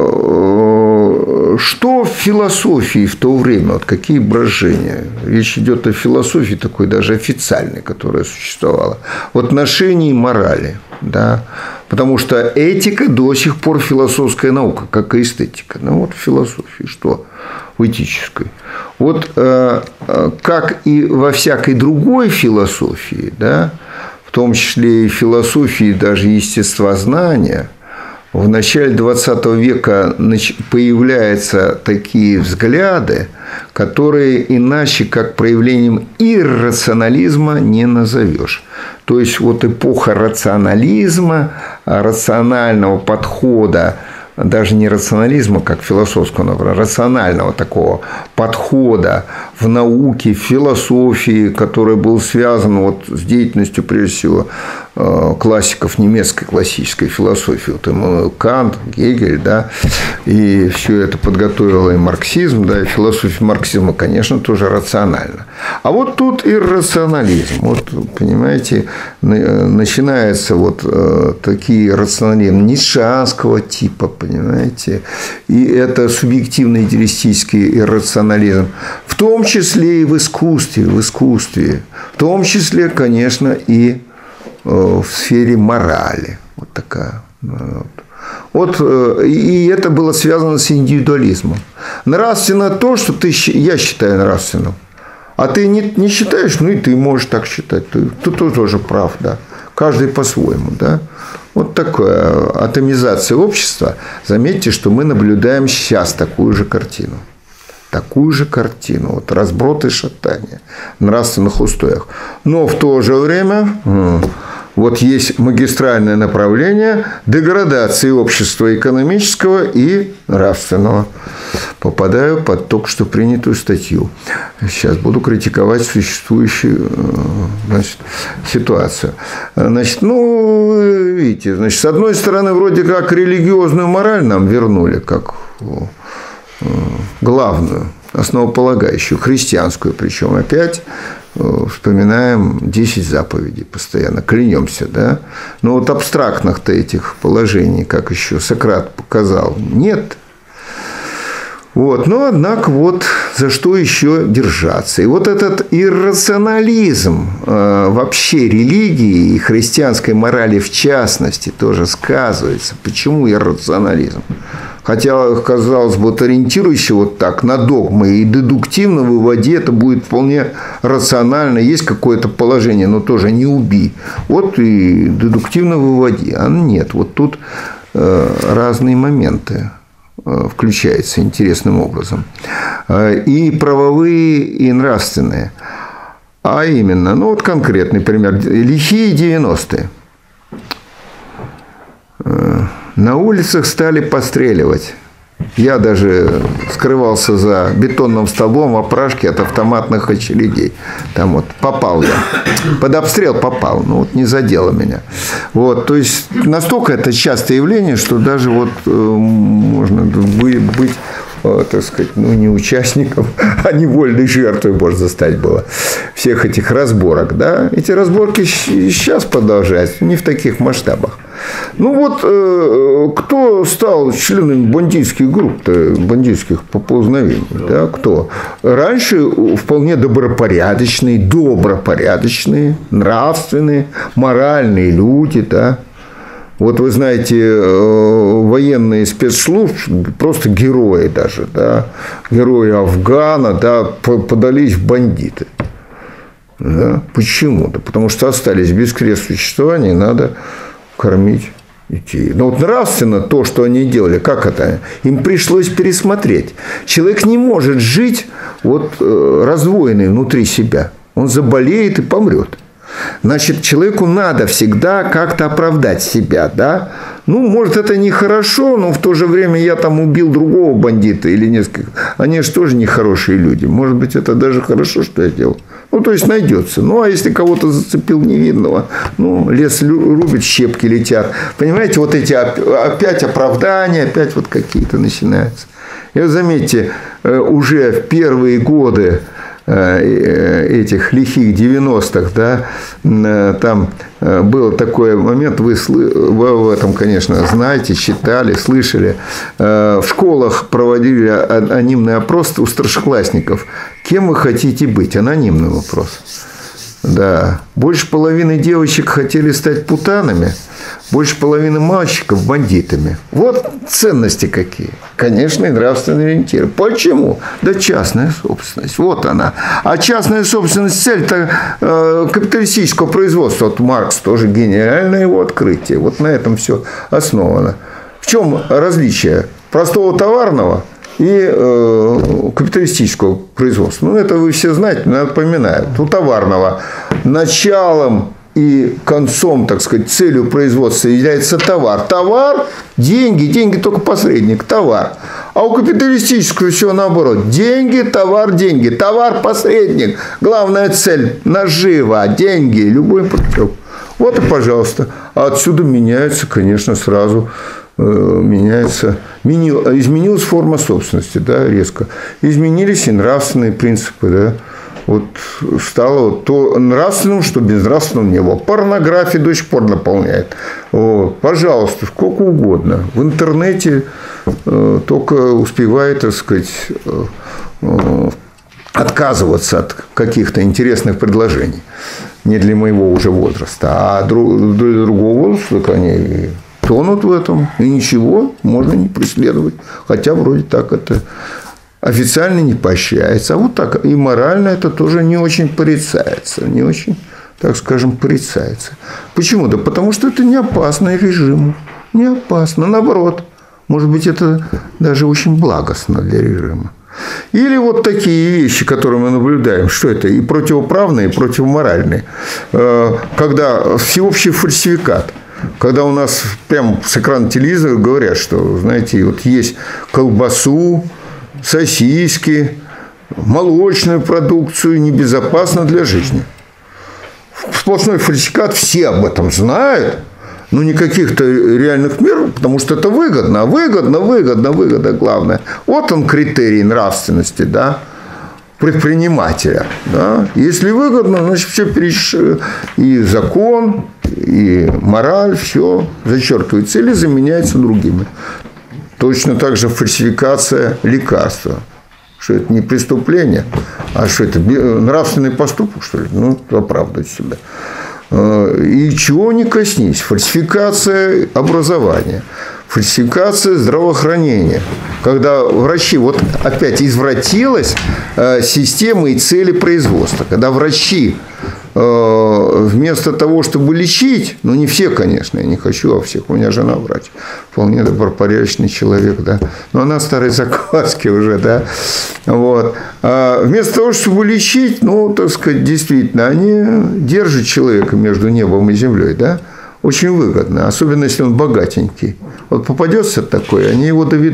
что в философии в то время, вот какие брожения? Речь идет о философии такой даже официальной, которая существовала, в отношении морали, да, потому что этика до сих пор философская наука, как и эстетика. Ну, вот в философии что? В этической. Вот как и во всякой другой философии, да, в том числе и философии даже естествознания, в начале 20 века появляются такие взгляды, которые иначе как проявлением иррационализма не назовешь. То есть, вот эпоха рационализма, рационального подхода, даже не рационализма, как философского, например, рационального такого подхода в науке, в философии, который был связан вот с деятельностью, прежде всего, классиков немецкой классической философии, вот Иммануил Кант, Гегель, да, и все это подготовило и марксизм, да, и философия марксизма, конечно, тоже рациональна. А вот тут иррационализм, вот, понимаете, начинаются вот такие рационализмы ницшеанского типа, понимаете, и это субъективный идеалистический иррационализм, в том числе и в искусстве, в том числе, конечно, и в сфере морали. Вот такая. Вот, и это было связано с индивидуализмом. Нравственно то, что я считаю нравственным. А ты не считаешь, ну и ты можешь так считать. Ты тоже прав, да. Каждый по-своему, да. Вот такая атомизация общества. Заметьте, что мы наблюдаем сейчас такую же картину. Вот разброд и шатание в нравственных устоях. Но в то же время вот есть магистральное направление деградации общества экономического и нравственного. Попадаю под только что принятую статью. Сейчас буду критиковать существующую, значит, ситуацию. Значит, ну, видите, значит, с одной стороны, вроде как религиозную мораль нам вернули, как главную, основополагающую, христианскую, причем опять вспоминаем 10 заповедей постоянно, клянемся, да. Но вот абстрактных-то этих положений, как еще Сократ показал, нет. Вот, но, однако, вот за что еще держаться. И вот этот иррационализм вообще религии и христианской морали в частности тоже сказывается. Почему иррационализм? Хотя, казалось бы, вот ориентирующий вот так на догмы и дедуктивно выводи, это будет вполне рационально. Есть какое-то положение, но тоже не убий. Вот и дедуктивно выводи. А нет, вот тут разные моменты включаются интересным образом. И правовые, и нравственные. А именно, ну вот конкретный пример. Лихие 90-е. На улицах стали постреливать Я даже скрывался за бетонным столбом опрашки от автоматных очередей. Там вот попал я. Под обстрел попал, но вот не задело меня. Вот, то есть настолько это частое явление, что даже вот можно быть, так сказать, ну, не участником, а невольной жертвой можно стать было всех этих разборок. Да? Эти разборки сейчас продолжаются, не в таких масштабах. Ну вот, кто стал членами бандитских групп, бандитских поползновений, да, кто? Раньше вполне добропорядочные, нравственные, моральные люди, да. Вот вы знаете, военные спецслужб, просто герои даже, да, герои Афгана, да, подались в бандиты. Да? Почему? Да потому что остались без крест существования, и надо кормить детей. Но вот нравственно то, что они делали, как это? Им пришлось пересмотреть. Человек не может жить вот раздвоенный внутри себя. Он заболеет и помрет. Значит, человеку надо всегда как-то оправдать себя, да? Ну, может, это нехорошо, но в то же время я там убил другого бандита или несколько. Они же тоже нехорошие люди. Может быть, это даже хорошо, что я делал. Ну, то есть, найдется. Ну, а если кого-то зацепил невинного, ну, лес рубит, щепки летят. Понимаете, вот эти опять оправдания, опять вот какие-то начинаются. И вот заметьте, уже в первые годы этих лихих 90-х, да, там был такой момент, вы в этом, конечно, знаете, читали, слышали, в школах проводили анонимный опрос у старшеклассников. Кем вы хотите быть? Анонимный вопрос. Да. Больше половины девочек хотели стать путанами, больше половины мальчиков – бандитами. Вот ценности какие. Конечно, и нравственные ориентиры. Почему? Да частная собственность. Вот она. А частная собственность – цель-то капиталистического производства. Вот Маркс тоже гениальное его открытие. Вот на этом все основано. В чем различие простого товарного и капиталистического производства? Ну, это вы все знаете, но я напоминаю. У товарного началом и концом, так сказать, целью производства является товар. Товар – деньги, деньги только посредник, товар. А у капиталистического все наоборот. Деньги, товар, деньги. Товар – посредник. Главная цель – нажива, деньги, любой путем. Вот и пожалуйста. А отсюда меняется, конечно, сразу изменилась форма собственности, да, резко. Изменились и нравственные принципы, да. Вот стало вот то нравственным, что безнравственным не было. Порнография до сих пор наполняет. Вот. Пожалуйста, сколько угодно. В интернете только успевает, так сказать, отказываться от каких-то интересных предложений. Не для моего уже возраста. А для другого возраста, так они тонут в этом. И ничего, можно не преследовать. Хотя вроде так это официально не поощряется. А вот так и морально это тоже не очень порицается. Не очень, так скажем, порицается. Почему? Да потому что это не опасно режиму. Не опасно. Наоборот. Может быть, это даже очень благостно для режима. Или вот такие вещи, которые мы наблюдаем. Что это? И противоправные, и противоморальные. Когда всеобщий фальсификат. Когда у нас прямо с экрана телевизора говорят, что, знаете, вот есть колбасу, сосиски, молочную продукцию небезопасно для жизни. Сплошной фальсификат, все об этом знают, но никаких-то реальных мер, потому что это выгодно, выгодно, главное. Вот он критерий нравственности, да, предпринимателя. Да. Если выгодно, значит, все и закон, и мораль, все зачеркивается или заменяется другими. Точно так же фальсификация лекарства. Что это не преступление, а что это нравственный поступок, что ли? Ну, оправдывать себя. И чего не коснись. Фальсификация образования, фальсификация здравоохранения. Когда врачи, вот опять извратилась система и цели производства. Когда врачи вместо того, чтобы лечить, ну, не все, конечно, я не хочу, а всех, у меня жена врач, вполне добропорядочный человек, да, но она старой закваски уже, да, вот. А вместо того, чтобы лечить, ну, так сказать, действительно, они держат человека между небом и землей, да, очень выгодно, особенно если он богатенький. Вот попадется такой, они его доведут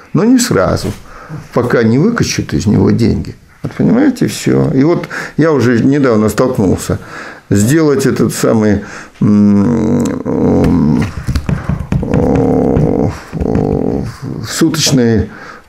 но не сразу, пока не выкачают из него деньги. Вот понимаете, все. И вот я уже недавно столкнулся. Сделать этот самый суточный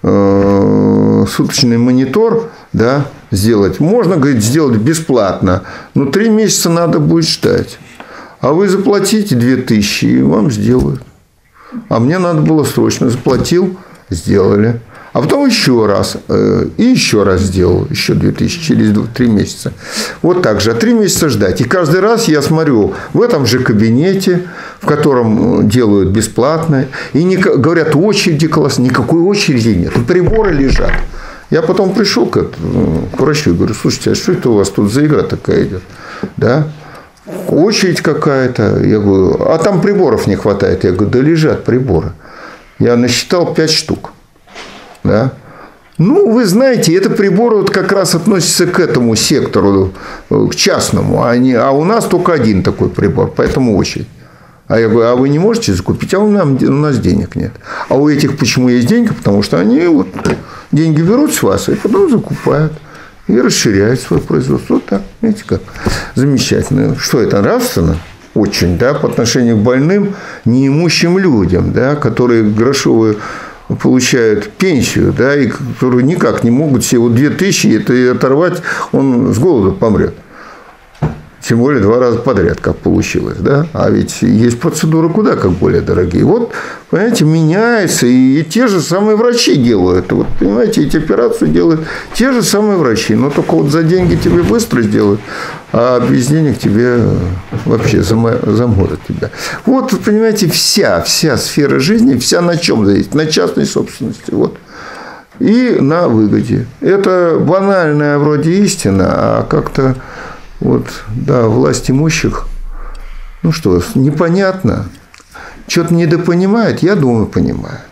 монитор, да, сделать. Можно, говорит, сделать бесплатно, но 3 месяца надо будет ждать. А вы заплатите 2000, и вам сделают. А мне надо было срочно. Заплатил, сделали. А потом еще раз. И еще раз сделал. Еще 2000 через 3 месяца. Вот так же. А 3 месяца ждать. И каждый раз я смотрю в этом же кабинете, в котором делают бесплатно. И говорят, очереди классные. Никакой очереди нет. Приборы лежат. Я потом пришел к врачу и говорю, слушайте, а что это у вас тут за игра такая идет? Да? Очередь какая-то. Я говорю, а там приборов не хватает. Я говорю, да лежат приборы. Я насчитал 5 штук. Да? Ну, вы знаете, это приборы вот как раз относятся к этому сектору, к частному. А у нас только один такой прибор, поэтому очередь. А я говорю, а вы не можете закупить? А у нас денег нет. А у этих почему есть деньги? Потому что они вот деньги берут с вас и потом закупают. И расширяют свое производство. Вот так. Видите, как замечательно. Что это, нравственно? Очень, да, по отношению к больным, неимущим людям, да, которые грошовые получают пенсию, да, и которые никак не могут себе вот 2000 это оторвать, он с голоду помрет. Тем более 2 раза подряд, как получилось. Да? А ведь есть процедуры куда как более дорогие. Вот, понимаете, меняется, и те же самые врачи делают. Вот, понимаете, эти операции делают те же самые врачи. Но только вот за деньги тебе быстро сделают, а без денег тебе вообще заморят тебя. Вот, понимаете, вся сфера жизни, вся на чем зависит? На частной собственности. Вот. И на выгоде. Это банальная вроде истина, а как-то вот, да, власть имущих, ну что, непонятно, что-то недопонимает, я думаю, понимает.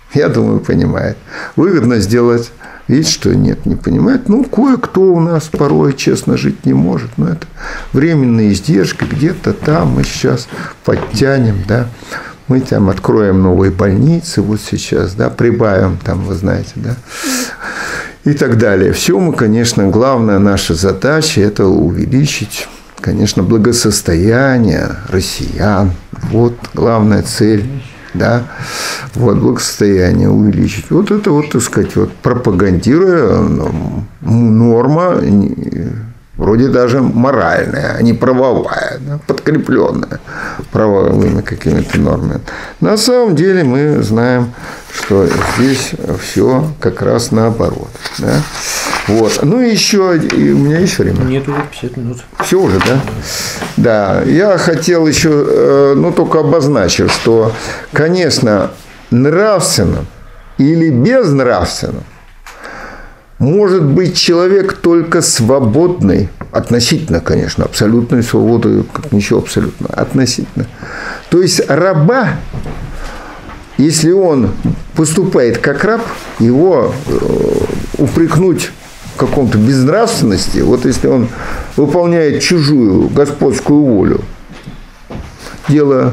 Выгодно сделать вид, что нет, не понимает. Ну, кое-кто у нас порой честно жить не может, но это временные издержки, где-то там мы сейчас подтянем, да. Мы там откроем новые больницы вот сейчас, да, прибавим там, вы знаете, да. И так далее. Все мы, конечно, главная наша задача – это увеличить, конечно, благосостояние россиян. Вот главная цель, да, вот благосостояние увеличить. Вот это вот, так сказать, вот пропагандируя норма, вроде даже моральная, а не правовая, да, подкрепленная правовыми какими-то нормами. На самом деле мы знаем, что здесь все как раз наоборот. Да? Вот. Ну и еще, у меня есть время? Нет, уже 50 минут. Все уже, да? Да. Я хотел еще, ну только обозначить, что, конечно, нравственно или безнравственно может быть человек только свободный, относительно, конечно, абсолютной свободы, как ничего абсолютно, относительно. То есть раба, если он поступает как раб, его упрекнуть в каком-то безнравственности, вот если он выполняет чужую господскую волю, дело,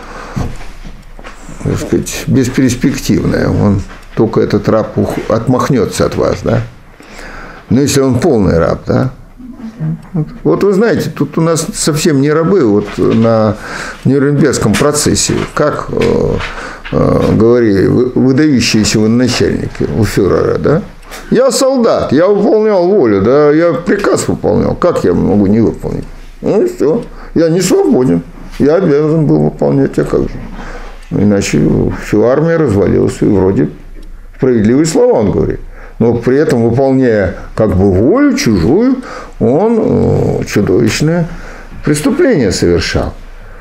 так сказать, бесперспективное, он только этот раб отмахнется от вас, да? Но если он полный раб, да? Вот вы знаете, тут у нас совсем не рабы, вот на Нюрнбергском процессе, как говорили выдающиеся военачальники у фюрера, да? Я солдат, я выполнял волю, да, я приказ выполнял, как я могу не выполнить? Ну и все, я не свободен, я обязан был выполнять, а как же? Иначе всю армию развалилась, и вроде справедливые слова он говорит. Но при этом, выполняя как бы волю чужую, он чудовищное преступление совершал.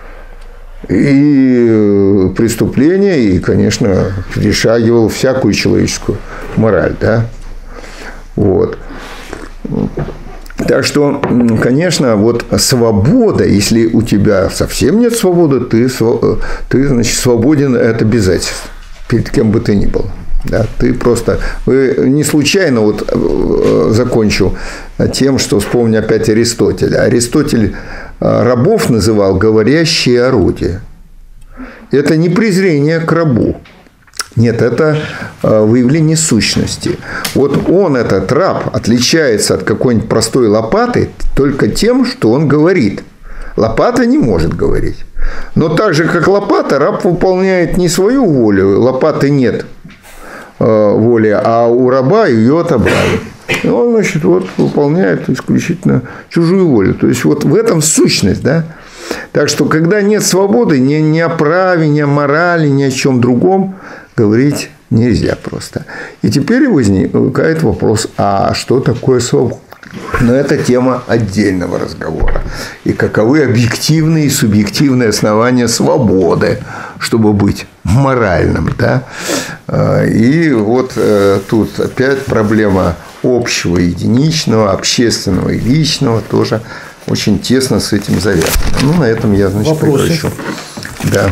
И преступление, и, конечно, перешагивал всякую человеческую мораль. Да? Вот. Так что, конечно, вот свобода, если у тебя совсем нет свободы, ты значит, свободен от обязательств перед кем бы ты ни был. Да, ты просто... Вы не случайно вот закончу тем, что вспомню опять Аристотеля. Аристотель рабов называл говорящие орудия. Это не презрение к рабу. Нет, это выявление сущности. Вот он, этот раб, отличается от какой-нибудь простой лопаты только тем, что он говорит. Лопата не может говорить. Но так же, как лопата, раб выполняет не свою волю, лопаты нет воли, а у раба ее отобрали. И он, значит, вот выполняет исключительно чужую волю. То есть, вот в этом сущность, да. Так что, когда нет свободы, ни о праве, ни о морали, ни о чем другом говорить нельзя просто. И теперь возникает вопрос, а что такое свобода? Но это тема отдельного разговора. И каковы объективные и субъективные основания свободы, чтобы быть моральным. Да? И вот тут опять проблема общего, единичного, общественного и личного тоже очень тесно с этим завязано. Ну, на этом я, значит, прекращу. Да.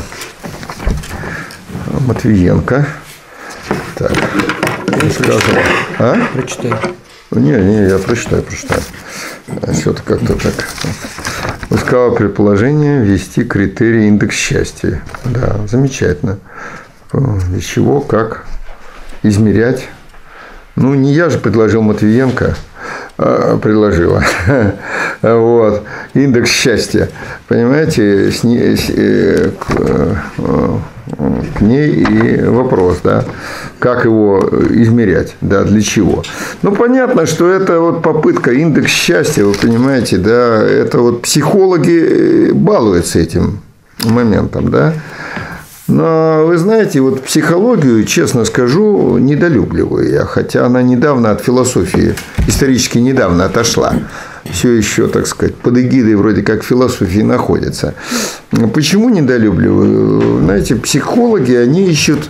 Матвиенко. Так. Прочитай. Не, я прочитаю. Что-то как-то так. Искала предположение ввести критерий индекс счастья. Да, замечательно. Для чего, как измерять. Ну, не я же предложил, Матвиенко предложила. Вот. Индекс счастья. Понимаете, к ней и вопрос, да, как его измерять, да, для чего. Ну, понятно, что это вот попытка индекс счастья, вы понимаете, да, это вот психологи балуются этим моментом, да. Но вы знаете, вот психологию, честно скажу, недолюбливаю я, хотя она недавно от философии, исторически недавно отошла. Все еще, так сказать, под эгидой вроде как философии находится. Почему недолюбливаю? Знаете, психологи, они ищут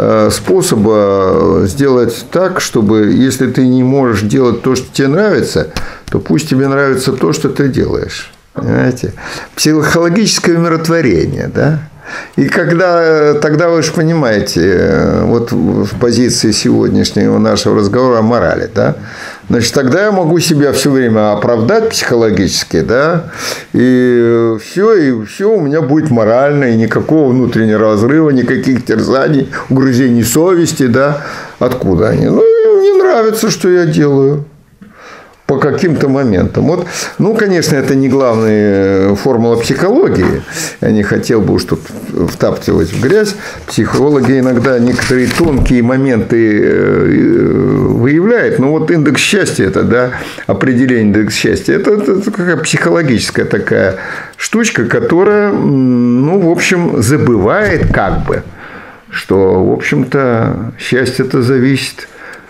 способа сделать так, чтобы, если ты не можешь делать то, что тебе нравится, то пусть тебе нравится то, что ты делаешь. Понимаете? Психологическое умиротворение, да? И когда, тогда вы же понимаете, вот в позиции сегодняшнего нашего разговора о морали, да, значит, тогда я могу себя все время оправдать психологически, да, и все у меня будет морально, и никакого внутреннего разрыва, никаких терзаний, угрызений совести, да, откуда они? Ну, мне нравится, что я делаю. По каким-то моментам. Вот, ну, конечно, это не главная формула психологии. Я не хотел бы уж тут втаптывать в грязь. Психологи иногда некоторые тонкие моменты выявляют. Но вот индекс счастья, это, да, определение индекса счастья, это какая психологическая такая штучка, которая, ну, в общем, забывает как бы, что, в общем-то, счастье-то зависит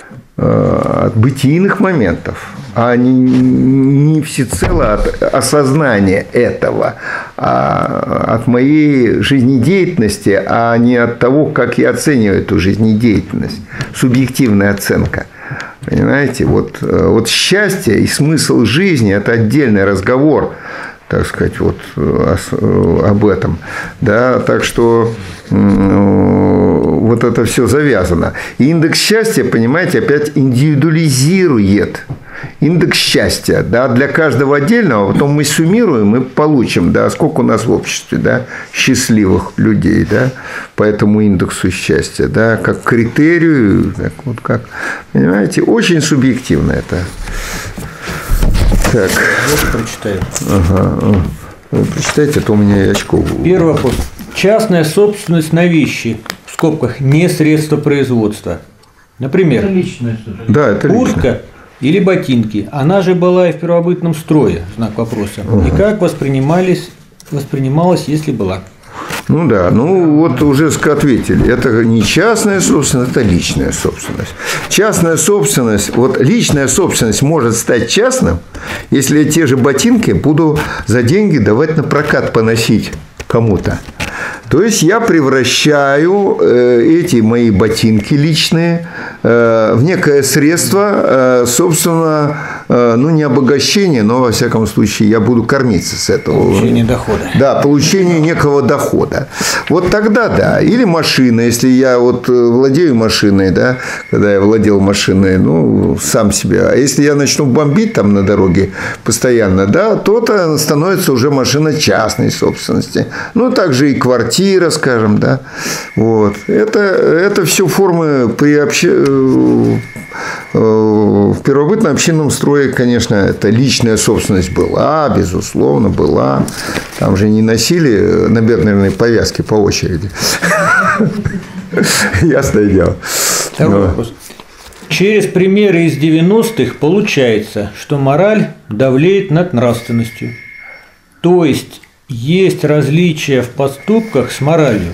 от бытийных моментов, а не всецело от осознания этого, а от моей жизнедеятельности, а не от того, как я оцениваю эту жизнедеятельность. Субъективная оценка. Понимаете? Вот счастье и смысл жизни – это отдельный разговор, так сказать, вот об этом. Да? Так что вот это все завязано. И индекс счастья, понимаете, опять индивидуализирует индекс счастья, да, для каждого отдельного, потом мы суммируем и получим, да, сколько у нас в обществе, да, счастливых людей, да, по этому индексу счастья, да, как критерию, так, вот как, понимаете, очень субъективно это. Так. Вот прочитаю. Ага. Вы прочитайте, а то у меня и очков. Первый вопрос. Частная собственность на вещи, в скобках, не средство производства. Например, это личная собственность. Да, это куртка или ботинки. Она же была и в первобытном строе, знак вопроса. И как воспринималась, если была? Ну да, ну вот уже ответили. Это не частная собственность, это личная собственность. Частная собственность, вот личная собственность может стать частным, если я те же ботинки буду за деньги давать на прокат поносить кому-то. То есть я превращаю эти мои ботинки личные в некое средство, собственно, ну, не обогащение, но, во всяком случае, я буду кормиться с этого. Получение дохода. Да, получение некого дохода. Вот тогда да. Или машина, если я вот владею машиной, да, когда я владел машиной, ну, сам себе. А если я начну бомбить там на дороге постоянно, да, то становится уже машина частной собственности. Ну, также и квартира, скажем, да. Вот. Это все формы в первобытно-общинном строе, конечно, это личная собственность была, безусловно, была. Там же не носили набедренные повязки по очереди. Ясное дело. Второй вопрос. Через примеры из 90-х получается, что мораль давлеет над нравственностью. То есть различия в поступках с моралью.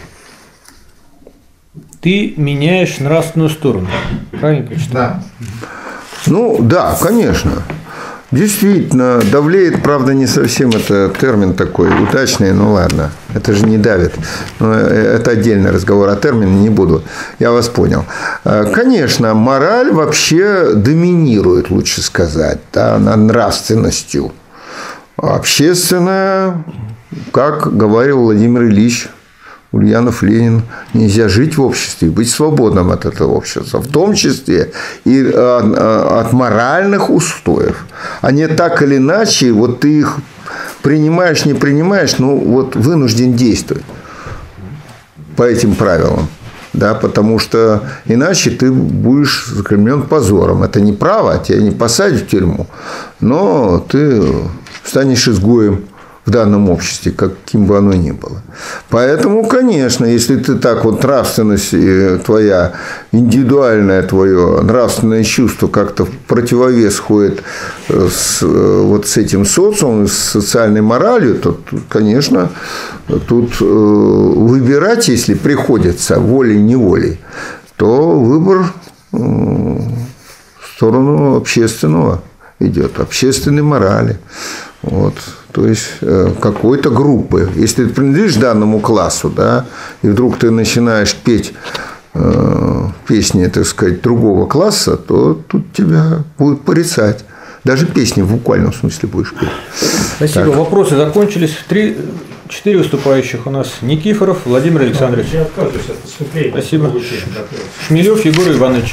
Ты меняешь нравственную сторону. Правильно я читаю? Да. Ну, да, конечно. Действительно, давлеет, правда, не совсем это термин такой удачный, ну ладно, это же не давит. Но это отдельный разговор, а термин не буду. Я вас понял. Конечно, мораль вообще доминирует, лучше сказать, да, над нравственностью. Общественная, как говорил Владимир Ильич Ульянов, Ленин, нельзя жить в обществе и быть свободным от этого общества, в том числе и от моральных устоев. Они так или иначе, вот ты их принимаешь, не принимаешь, ну вот вынужден действовать по этим правилам, да, потому что иначе ты будешь заклеймен позором. Это не право, тебя не посадят в тюрьму, но ты станешь изгоем в данном обществе, каким бы оно ни было. Поэтому, конечно, если ты так вот нравственность твоя, индивидуальное твое нравственное чувство как-то в противовес ходит вот с этим социумом, с социальной моралью, то, конечно, тут выбирать, если приходится волей-неволей, то выбор в сторону общественного идет, общественной морали. Вот. То есть какой-то группы. Если ты принадлежишь данному классу, да, и вдруг ты начинаешь петь песни, так сказать, другого класса, то тут тебя будут порицать. Даже песни в буквальном смысле будешь петь. Спасибо. Так. Вопросы закончились. 4 выступающих у нас. Никифоров Владимир Александрович. Я отказываюсь от выступления. Спасибо. Шмелев Егор Иванович.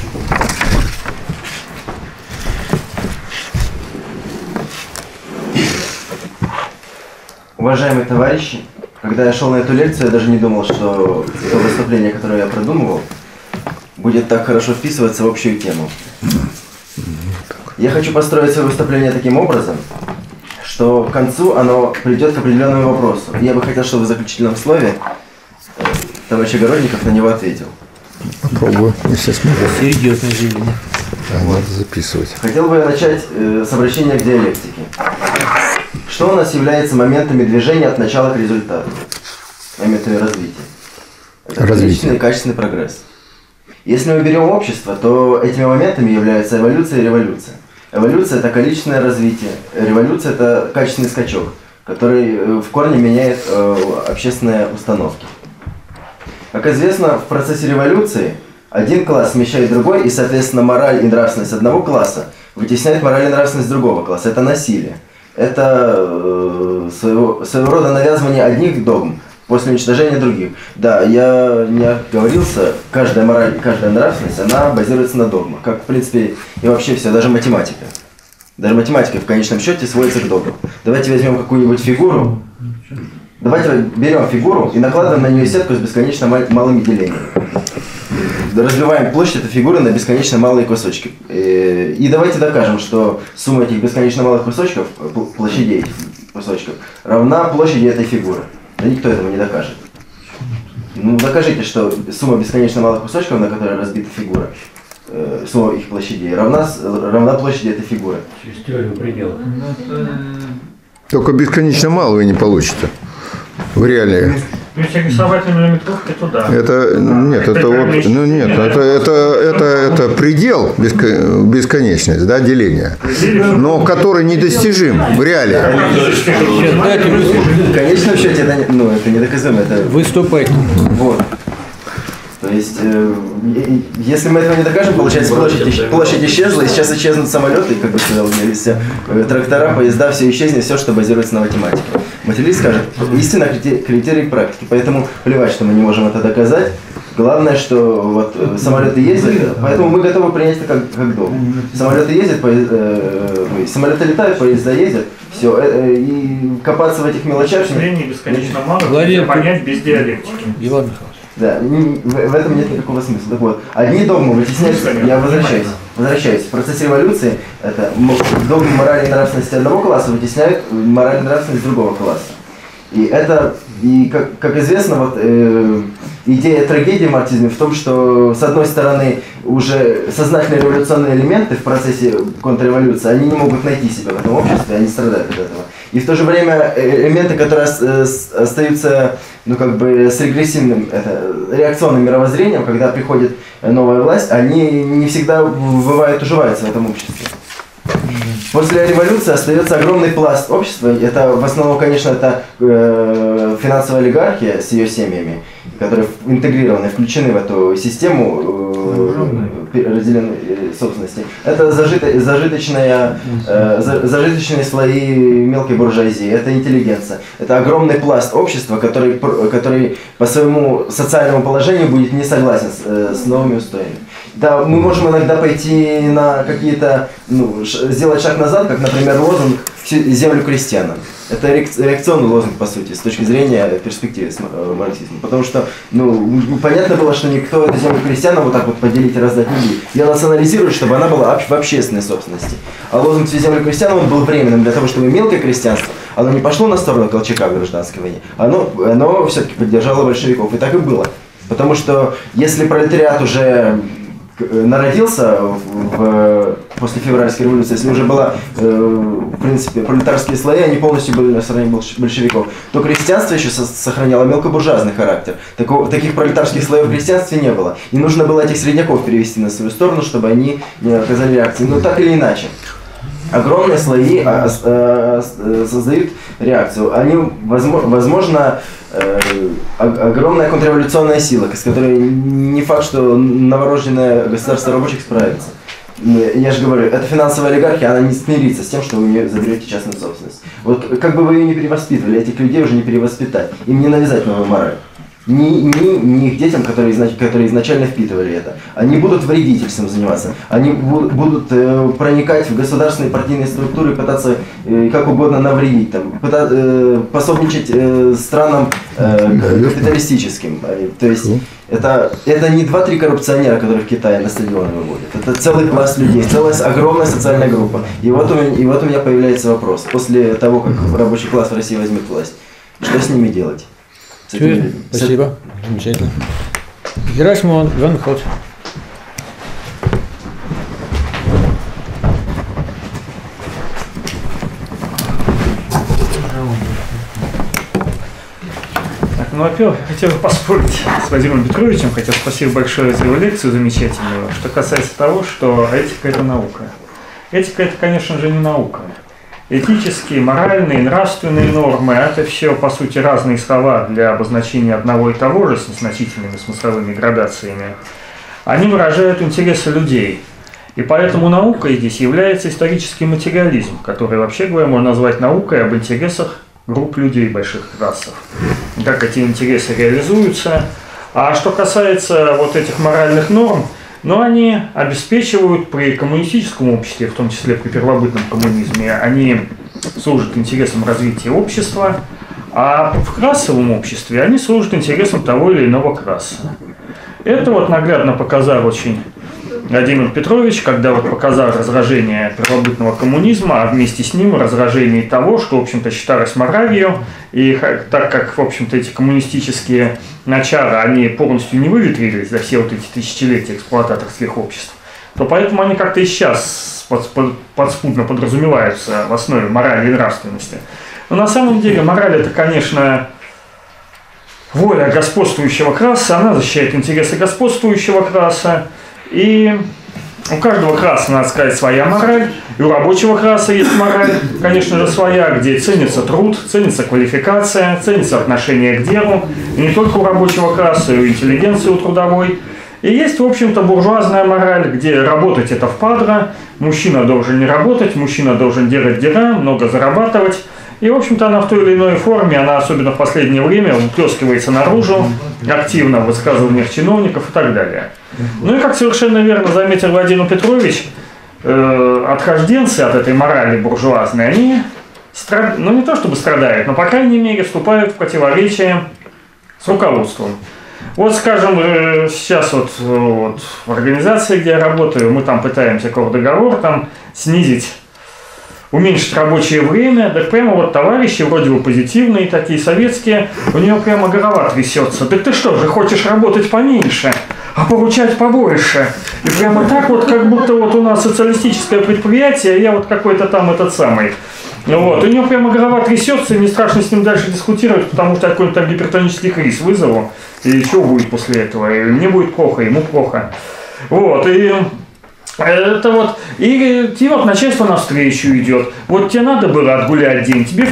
Уважаемые товарищи, когда я шел на эту лекцию, я даже не думал, что то выступление, которое я продумывал, будет так хорошо вписываться в общую тему. Я хочу построить свое выступление таким образом, что к концу оно придет к определенному вопросу. Я бы хотел, чтобы в заключительном слове товарищ Огородников на него ответил. Попробую, если смогу. Серьезное заявление. Надо записывать. Хотел бы я начать с обращения к диалектике. Что у нас является моментами движения от начала к результату? Моментами развития. Это количественный и качественный прогресс. Если мы берем общество, то этими моментами являются эволюция и революция. Эволюция – это количественное развитие, революция – это качественный скачок, который в корне меняет общественные установки. Как известно, в процессе революции один класс смещает другой, и, соответственно, мораль и нравственность одного класса вытесняет мораль и нравственность другого класса. Это насилие. Это своего рода навязывание одних догм после уничтожения других. Да, я не оговорился, каждая мораль, каждая нравственность, она базируется на догмах, как, в принципе, и вообще все, даже математика. Даже математика в конечном счете сводится к догмам. Давайте возьмем какую-нибудь фигуру, давайте берем фигуру и накладываем на нее сетку с бесконечно малыми делениями. Разбиваем площадь этой фигуры на бесконечно малые кусочки. И давайте докажем, что сумма этих бесконечно малых кусочков, площадей этих кусочков, равна площади этой фигуры. Да никто этого не докажет. Ну, докажите, что сумма бесконечно малых кусочков, на которые разбита фигура, сумма их площадей, равна площади этой фигуры. Через теорию предела. Только бесконечно мало вы не получите. В реалии. Если рисовать на миллиметровке, то да. Это нет, это вот, ну нет, это предел бесконечность, да, деления, но который недостижим в реалии. В конечном счете это недоказуемо. Выступайте. Вот. То есть, если мы этого не докажем, получается, площадь исчезла, и сейчас исчезнут самолеты, как бы сказал все трактора, поезда, все исчезнет, все, что базируется на математике. Материалист скажет, истина критерий практики, поэтому плевать, что мы не можем это доказать. Главное, что вот самолеты ездят, поэтому мы готовы принять это как дом. Самолеты ездят, самолеты летают, поезда ездят, все, и копаться в этих мелочах. Времени бесконечно мало, чтобы понять без диалектики. Иван Михайлович. Да, в этом нет никакого смысла. Так вот, одни догмы вытесняются, я возвращаюсь. В процессе революции это догмы морали и нравственности одного класса вытесняют мораль и нравственность другого класса. И это, как известно, вот идея трагедии в марксизме в том, что с одной стороны уже сознательные революционные элементы в процессе контрреволюции, они не могут найти себя в этом обществе, они страдают от этого. И в то же время элементы, которые остаются, ну, как бы с регрессивным, реакционным мировоззрением, когда приходит новая власть, они не всегда уживаются в этом обществе. После революции остается огромный пласт общества. Это в основном, конечно, это финансовая олигархия с ее семьями, которые интегрированы, включены в эту систему разделенной собственности. Это зажиточные слои мелкой буржуазии, это интеллигенция. Это огромный пласт общества, который по своему социальному положению будет не согласен с новыми устоями. Да, мы можем иногда пойти на какие-то, сделать шаг назад, как, например, лозунг «Землю крестьянам». Это реакционный лозунг, по сути, с точки зрения перспективы марксизма. Потому что, понятно было, что никто эту землю крестьянам вот так вот поделить и раздать не будет. Ее национализируют, чтобы она была в общественной собственности. А лозунг «Всю землю крестьянам» он был временным для того, чтобы мелкое крестьянство, оно не пошло на сторону Колчака в гражданской войне, оно все-таки поддержало большевиков. И так и было. Потому что если пролетариат уже народился после февральской революции, если уже была, в принципе, пролетарские слои, они полностью были на стороне большевиков, то крестьянство еще сохраняло мелкобуржуазный характер. Таких пролетарских слоев в крестьянстве не было. И нужно было этих средняков перевести на свою сторону, чтобы они не оказали реакции. Но так или иначе, огромные слои создают реакцию. Они, возможно, огромная контрреволюционная сила, с которой не факт, что новорожденное государство рабочих справится. Я же говорю, эта финансовая олигархия, она не смирится с тем, что вы ее заберете частную собственность. Вот как бы вы ее не перевоспитывали, этих людей уже не перевоспитать, им не навязать новую мораль. Ни их детям, которые изначально впитывали это. Они будут вредительством заниматься. Они будут проникать в государственные партийные структуры и пытаться как угодно навредить, пособничать странам капиталистическим. То есть это не 2-3 коррупционера, которые в Китае на стадионы выводят. Это целый класс людей, целая огромная социальная группа. И вот у меня появляется вопрос. После того, как рабочий класс в России возьмет власть, что с ними делать? Спасибо. Замечательно. Герасимов Иван Михайлович. Во-первых, я хотел бы поспорить с Владимиром Петровичем, хотя спасибо большое за его лекцию замечательную, что касается того, что этика – это наука. Этика – это, конечно же, не наука. Этические, моральные, нравственные нормы – это все, по сути, разные слова для обозначения одного и того же с незначительными смысловыми градациями. Они выражают интересы людей. И поэтому наукой здесь является исторический материализм, который, вообще говоря, можно назвать наукой об интересах групп людей больших классов. Как эти интересы реализуются. А что касается вот этих моральных норм, они обеспечивают при коммунистическом обществе, в том числе при первобытном коммунизме, они служат интересам развития общества, а в классовом обществе они служат интересам того или иного класса. Это вот наглядно показал очень Владимир Петрович, когда вот показал разражение первобытного коммунизма, а вместе с ним разражение того, что, в общем-то, считалось моралью, и так как, в общем-то, эти коммунистические начала, они полностью не выветрились за все вот эти тысячелетия эксплуататорских обществ, то поэтому они как-то и сейчас подспудно подразумеваются в основе морали и нравственности. Но на самом деле мораль – это, конечно, воля господствующего класса, она защищает интересы господствующего класса. И У каждого класса, надо сказать, своя мораль, и у рабочего класса есть мораль, конечно же, своя, где ценится труд, ценится квалификация, ценится отношение к делу, и не только у рабочего класса, и у интеллигенции, у трудовой. И есть, в общем-то, буржуазная мораль, где работать это впадло, мужчина должен не работать, мужчина должен делать дела, много зарабатывать. И, в общем-то, она в той или иной форме, она особенно в последнее время выплескивается наружу, активно в высказываниях чиновников и так далее. Ну и, как совершенно верно заметил Владимир Петрович, отхожденцы от этой морали буржуазной, они, ну не то чтобы страдают, но, по крайней мере, вступают в противоречие с руководством. Вот, скажем, сейчас вот в организации, где я работаю, мы там пытаемся договор там снизить, уменьшить рабочее время, так прямо вот товарищи, вроде бы позитивные, такие советские, у него прямо голова трясется. Так ты что же, хочешь работать поменьше, а получать побольше? И прямо так вот, как будто вот у нас социалистическое предприятие, а я вот какой-то там этот самый. Вот. У него прямо голова трясется, и мне страшно с ним дальше дискутировать, потому что я какой-нибудь там гипертонический криз вызову, и что будет после этого? И мне будет плохо, ему плохо. Вот, и это вот, и тебе вот начальство навстречу идет. Вот тебе надо было отгулять день, тебе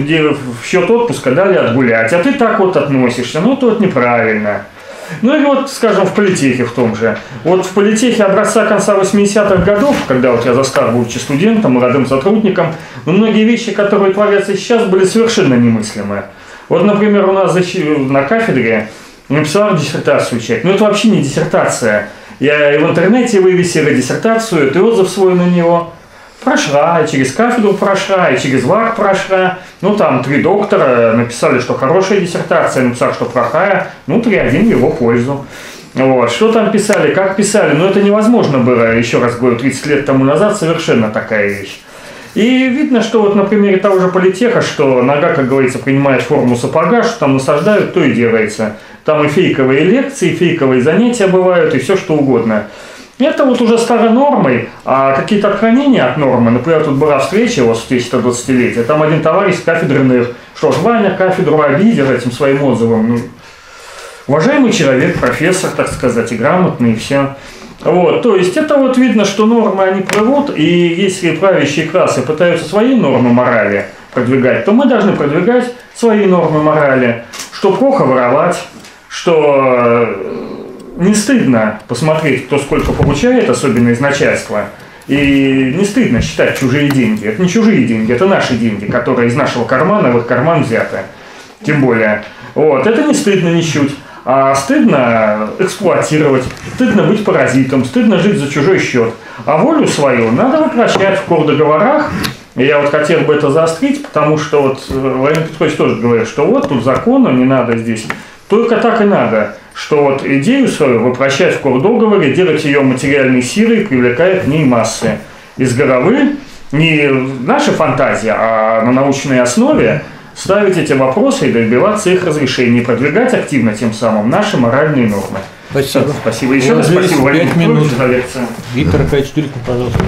в счет отпуска дали отгулять, а ты так вот относишься, ну это вот неправильно. Ну и вот, скажем, в политехе в том же. Вот в политехе образца конца 80-х годов, когда вот я застал, будучи студентом, молодым сотрудником, многие вещи, которые творятся сейчас, были совершенно немыслимы. Вот, например, у нас на кафедре написал диссертацию человек. Ну это вообще не диссертация. Я и в интернете вывесила диссертацию, это отзыв свой на него. Прошла, и через кафедру прошла, и через ВАК прошла. Ну, там 3 доктора написали, что хорошая диссертация, написали, что плохая. Ну, 3-1 в его пользу. Вот. Что там писали, как писали, ну, это невозможно было, еще раз говорю, 30 лет тому назад совершенно такая вещь. И видно, что вот на примере того же политеха, что нога, как говорится, принимает форму сапога, что там насаждают, то и делается. Там и фейковые лекции, и фейковые занятия бывают, и все что угодно. Это вот уже старой нормой, а какие-то отклонения от нормы, например, тут была встреча вот в 20-20-летие, там один товарищ с кафедры, что ж, Ваня кафедру обидел этим своим отзывом. Ну, уважаемый человек, профессор, так сказать, и грамотный, и все. Вот, то есть это вот видно, что нормы они плывут, и если правящие классы пытаются свои нормы морали продвигать, то мы должны продвигать свои нормы морали, что плохо воровать, что не стыдно посмотреть, кто сколько получает, особенно из начальства, и не стыдно считать чужие деньги. Это не чужие деньги, это наши деньги, которые из нашего кармана в их карман взяты. Тем более. Вот, это не стыдно ничуть. А стыдно эксплуатировать, стыдно быть паразитом, стыдно жить за чужой счет. А волю свою надо воплощать в кордоговорах. И я вот хотел бы это заострить, потому что вот Владимир Петрович тоже говорит, что вот тут закона не надо здесь. Только так и надо, что вот идею свою воплощать в кордоговоре, делать ее материальной силой, привлекая к ней массы. Из головы, не наша фантазия, а на научной основе, ставить эти вопросы и добиваться их разрешения, продвигать активно тем самым наши моральные нормы. Спасибо. Спасибо. Еще раз спасибо, Владимир Петрович, за лекцию. Виктор Аркадьевич Тюриков, пожалуйста.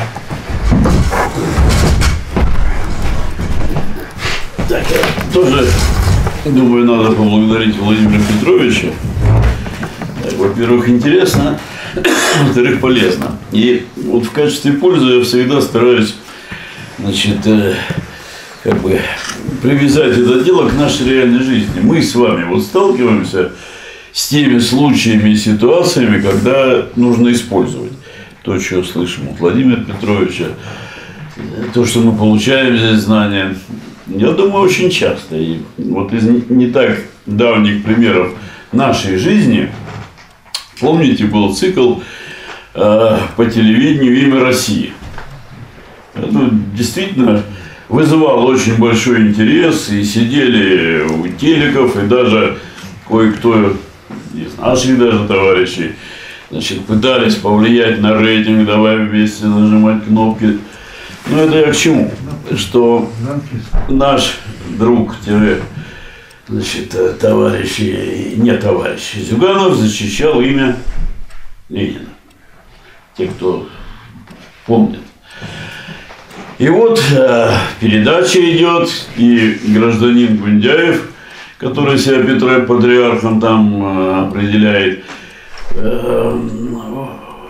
Так, я тоже думаю, надо поблагодарить Владимира Петровича. Во-первых, интересно, во-вторых, полезно. И вот в качестве пользы я всегда стараюсь, значит, как бы привязать это дело к нашей реальной жизни. Мы с вами вот сталкиваемся с теми случаями и ситуациями, когда нужно использовать то, что слышим от Владимира Петровича, то, что мы получаем здесь знания. Я думаю, очень часто. И вот из не так давних примеров нашей жизни, помните, был цикл по телевидению «Имя России». Это действительно вызывал очень большой интерес, и сидели у телеков, и даже кое-кто из наших даже товарищей, значит, пытались повлиять на рейтинг, давай вместе нажимать кнопки. Но это я к чему? Что наш друг, значит, товарищ, не товарищ Зюганов защищал имя Ленина. Те, кто помнит. И вот передача идет, и гражданин Гундяев, который себя Патриархом там определяет,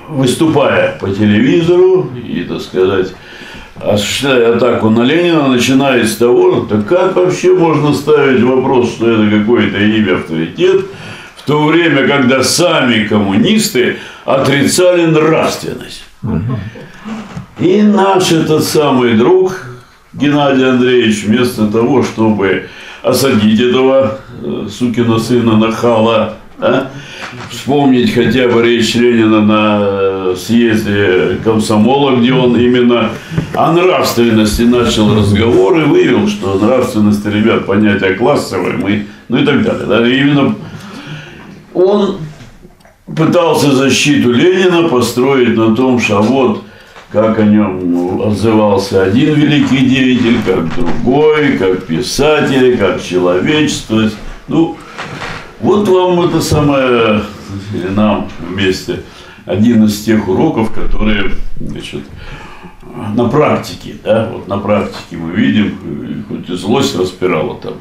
выступая по телевизору и, так сказать, осуществляя атаку на Ленина, начинает с того, так как вообще можно ставить вопрос, что это какое-то имя авторитет, в то время, когда сами коммунисты отрицали нравственность. И наш этот самый друг Геннадий Андреевич, вместо того, чтобы осадить этого сукина сына нахала, да, вспомнить хотя бы речь Ленина на съезде комсомола, где он именно о нравственности начал разговор и вывел, что нравственность, ребят, понятие классовое, ну и так далее. Да, и именно он пытался защиту Ленина построить на том, что вот как о нем отзывался один великий деятель, как другой, как писатель, как человечество. Ну, вот вам это самое, или нам вместе, один из тех уроков, которые, значит, на практике, да, вот на практике мы видим, хоть и злость распирала там.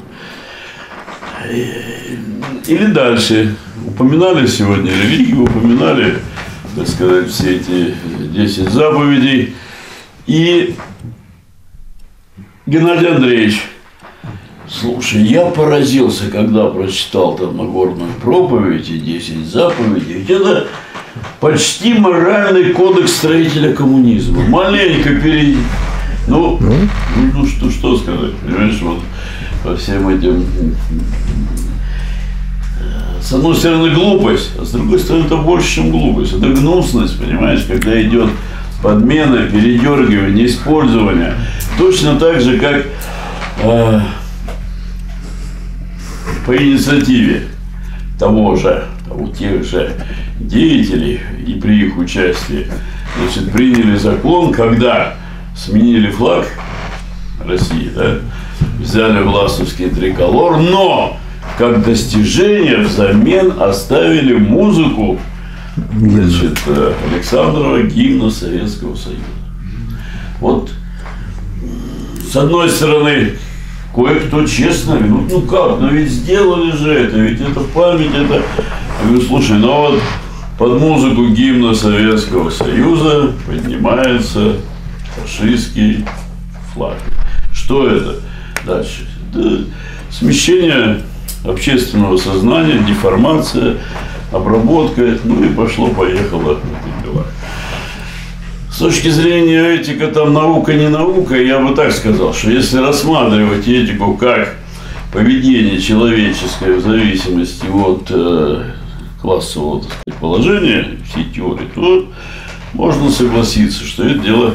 Или дальше. Упоминали сегодня религию, упоминали, так сказать, все эти 10 заповедей. И Геннадий Андреевич, слушай, я поразился, когда прочитал там Нагорную проповедь и 10 заповедей. Ведь это почти моральный кодекс строителя коммунизма. Маленько ну что сказать, понимаешь, вот по всем этим. С одной стороны глупость, а с другой стороны это больше, чем глупость. Это гнусность, понимаешь, когда идет подмена, передергивание, использование. Точно так же, как по инициативе тех же деятелей и при их участии, значит, приняли закон, когда сменили флаг России, да, взяли власовский триколор, но как достижение взамен оставили музыку, значит, Александрова гимна Советского Союза. Вот с одной стороны кое-кто честно говорит, ну как, ну ведь сделали же это, ведь это память, это. Я говорю, слушай, ну вот под музыку гимна Советского Союза поднимается фашистский флаг. Что это дальше? Это смещение общественного сознания, деформация, обработка, ну и пошло-поехало в этих делах. С точки зрения этика, там наука не наука, я бы так сказал, что если рассматривать этику как поведение человеческое в зависимости от классового, так сказать, положения, всей теории, то можно согласиться, что это дело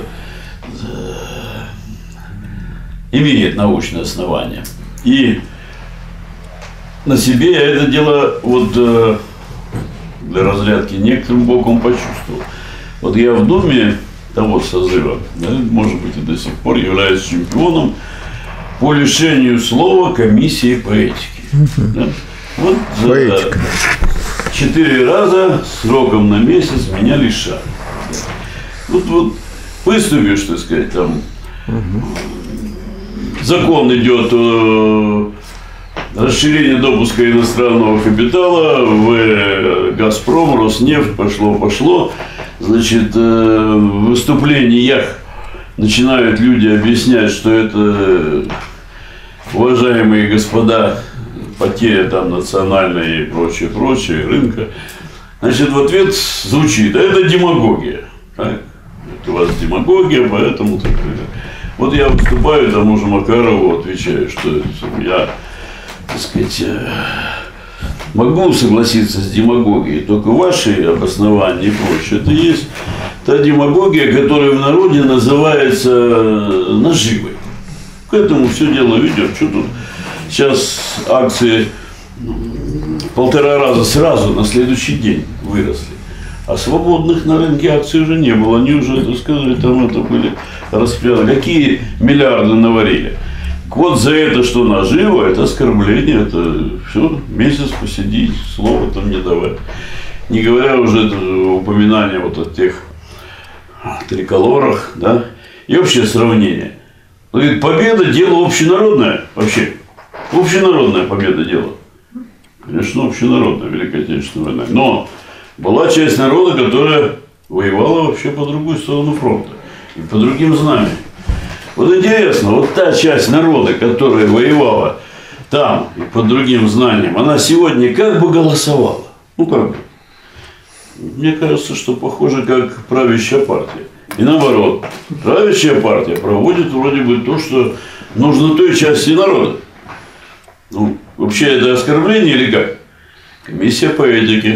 имеет научное основание. И на себе я это дело вот для разрядки некоторым боком почувствовал. Вот я в Думе того созыва, да, может быть, и до сих пор являюсь чемпионом по лишению слова комиссии по этике. Да? Вот за 4 раза сроком на месяц меня лишали. Вот выступишь, так сказать, там закон идет расширение допуска иностранного капитала в Газпром, Роснефть, пошло. Значит, в выступлениях начинают люди объяснять, что это, уважаемые господа, потеря там национальной и прочее, рынка. Значит, в ответ звучит, это демагогия. Так? Это у вас демагогия, поэтому... Вот я выступаю тому же Макарову, отвечаю, что я, так сказать, могу согласиться с демагогией, только ваши обоснования и прочее, это есть та демагогия, которая в народе называется наживой. К этому все дело ведет. Что тут сейчас акции 1,5 раза сразу на следующий день выросли. А свободных на рынке акций уже не было. Они уже, так сказать, там это были распределены. Какие миллиарды наварили. Вот за это, что наживо, это оскорбление, это все, месяц посидеть, слова там не давать. Не говоря уже упоминания вот о тех триколорах, да, и общее сравнение. Говорит, победа – дело общенародное вообще. Общенародная победа – дело. Конечно, общенародная Великая Отечественная война. Но была часть народа, которая воевала вообще по другую сторону фронта и по другим знамениям. Вот интересно, вот та часть народа, которая воевала там и по другим знаниям, она сегодня как бы голосовала? Ну, как бы. Мне кажется, что похоже, как правящая партия. И наоборот, правящая партия проводит вроде бы то, что нужно той части народа. Ну, вообще это оскорбление или как? Комиссия по этике.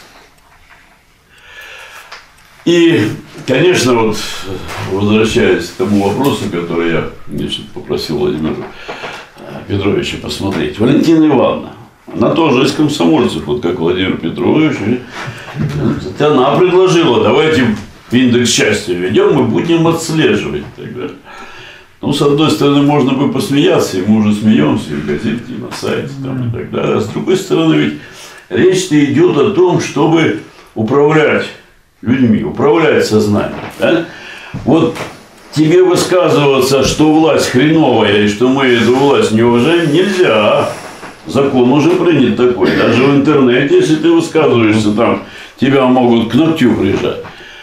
И, конечно, вот возвращаясь к тому вопросу, который я попросил Владимира Петровича посмотреть. Валентина Ивановна, она тоже из комсомольцев, вот как Владимир Петрович. Она предложила, давайте индекс счастья введем, мы будем отслеживать. Тогда. Ну, с одной стороны, можно бы посмеяться, и мы уже смеемся и в газете, и на сайте, там, и так далее. А с другой стороны, ведь речь-то идет о том, чтобы управлять людьми, управлять сознанием. Да? Вот тебе высказываться, что власть хреновая, и что мы эту власть не уважаем, нельзя. Закон уже принят такой. Даже в интернете, если ты высказываешься, там тебя могут к ногтю прижать.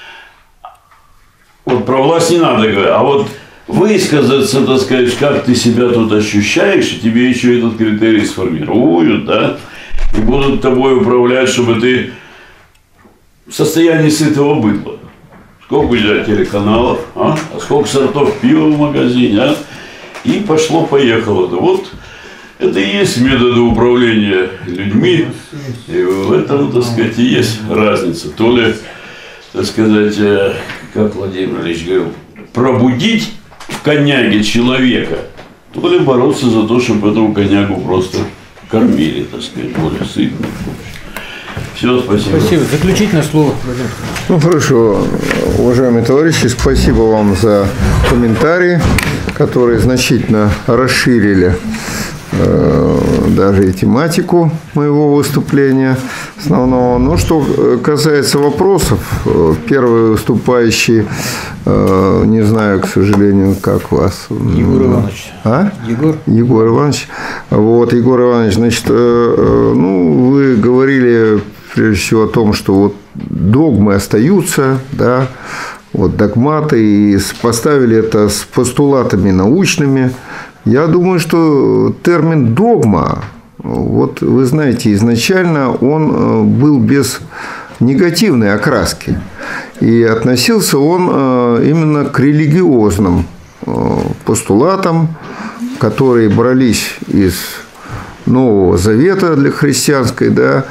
Вот про власть не надо говорить. А вот высказаться, так сказать, как ты себя тут ощущаешь, и тебе еще этот критерий сформируют, да, и будут тобой управлять, чтобы ты в состоянии сытого быдла. Сколько у тебя телеканалов, а сколько сортов пива в магазине, а? И пошло-поехало. Да вот это и есть методы управления людьми, и в этом, так сказать, и есть разница. То ли, так сказать, как Владимир Ильич говорил, пробудить в коняге человека, то ли бороться за то, чтобы эту конягу просто кормили, так сказать, более сытно. Все, спасибо. Спасибо. Заключительное слово, Владимир. Ну хорошо, уважаемые товарищи, спасибо вам за комментарии, которые значительно расширили даже и тематику моего выступления основного. Ну, что касается вопросов, первый выступающий, не знаю, к сожалению, как вас. Егор Иванович. А? Егор Иванович. Вот, Егор Иванович, значит, ну, вы говорили прежде всего о том, что вот догмы остаются, да, вот догматы, и поставили это с постулатами научными. Я думаю, что термин «догма», вот вы знаете, изначально он был без негативной окраски. И относился он именно к религиозным постулатам, которые брались из Нового Завета для христианской, да,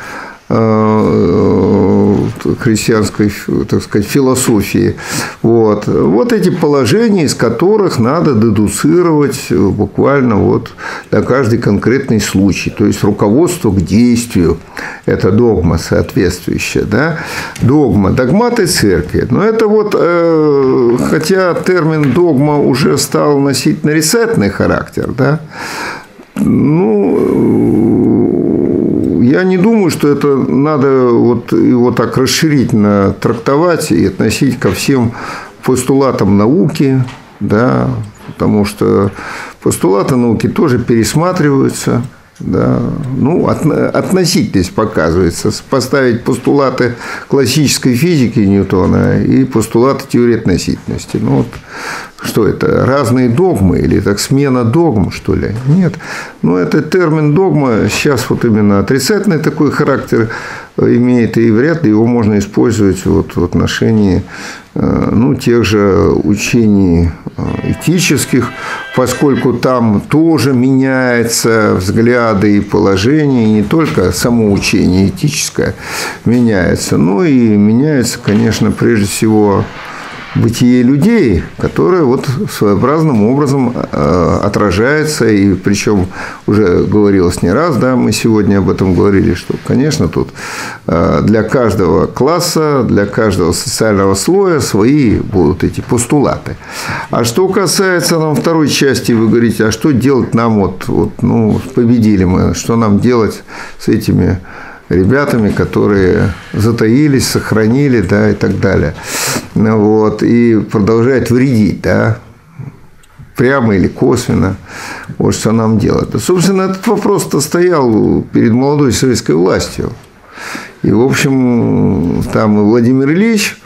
христианской, так сказать, философии. Вот эти положения, из которых надо дедуцировать буквально вот на каждый конкретный случай. То есть руководство к действию. Это догма соответствующая. Да? Догма. Догматы церкви. Но это вот, хотя термин догма уже стал носить нарицательный характер, да? Ну, я не думаю, что это надо вот его так расширительно трактовать и относить ко всем постулатам науки, да, потому что постулаты науки тоже пересматриваются, да, ну, относительность показывается. Поставить постулаты классической физики Ньютона и постулаты теории относительности. Ну, вот, что это? Разные догмы или так смена догм, что ли? Нет. Ну, этот термин догма сейчас вот именно отрицательный такой характер имеет, и вряд ли его можно использовать вот в отношении ну, тех же учений этических, поскольку там тоже меняются взгляды и положения, и не только само учение этическое меняется, но и меняется, конечно, прежде всего бытие людей, которое вот своеобразным образом отражается, и причем уже говорилось не раз, да, мы сегодня об этом говорили, что, конечно, тут для каждого класса, для каждого социального слоя свои будут эти постулаты. А что касается нам второй части, вы говорите, а что делать нам, вот ну, победили мы, что нам делать с этими ребятами, которые затаились, сохранили, да, и так далее. Вот, и продолжают вредить, да, прямо или косвенно. Вот что нам делать. Да, собственно, этот вопрос-то стоял перед молодой советской властью. И, в общем, там и Владимир Ильич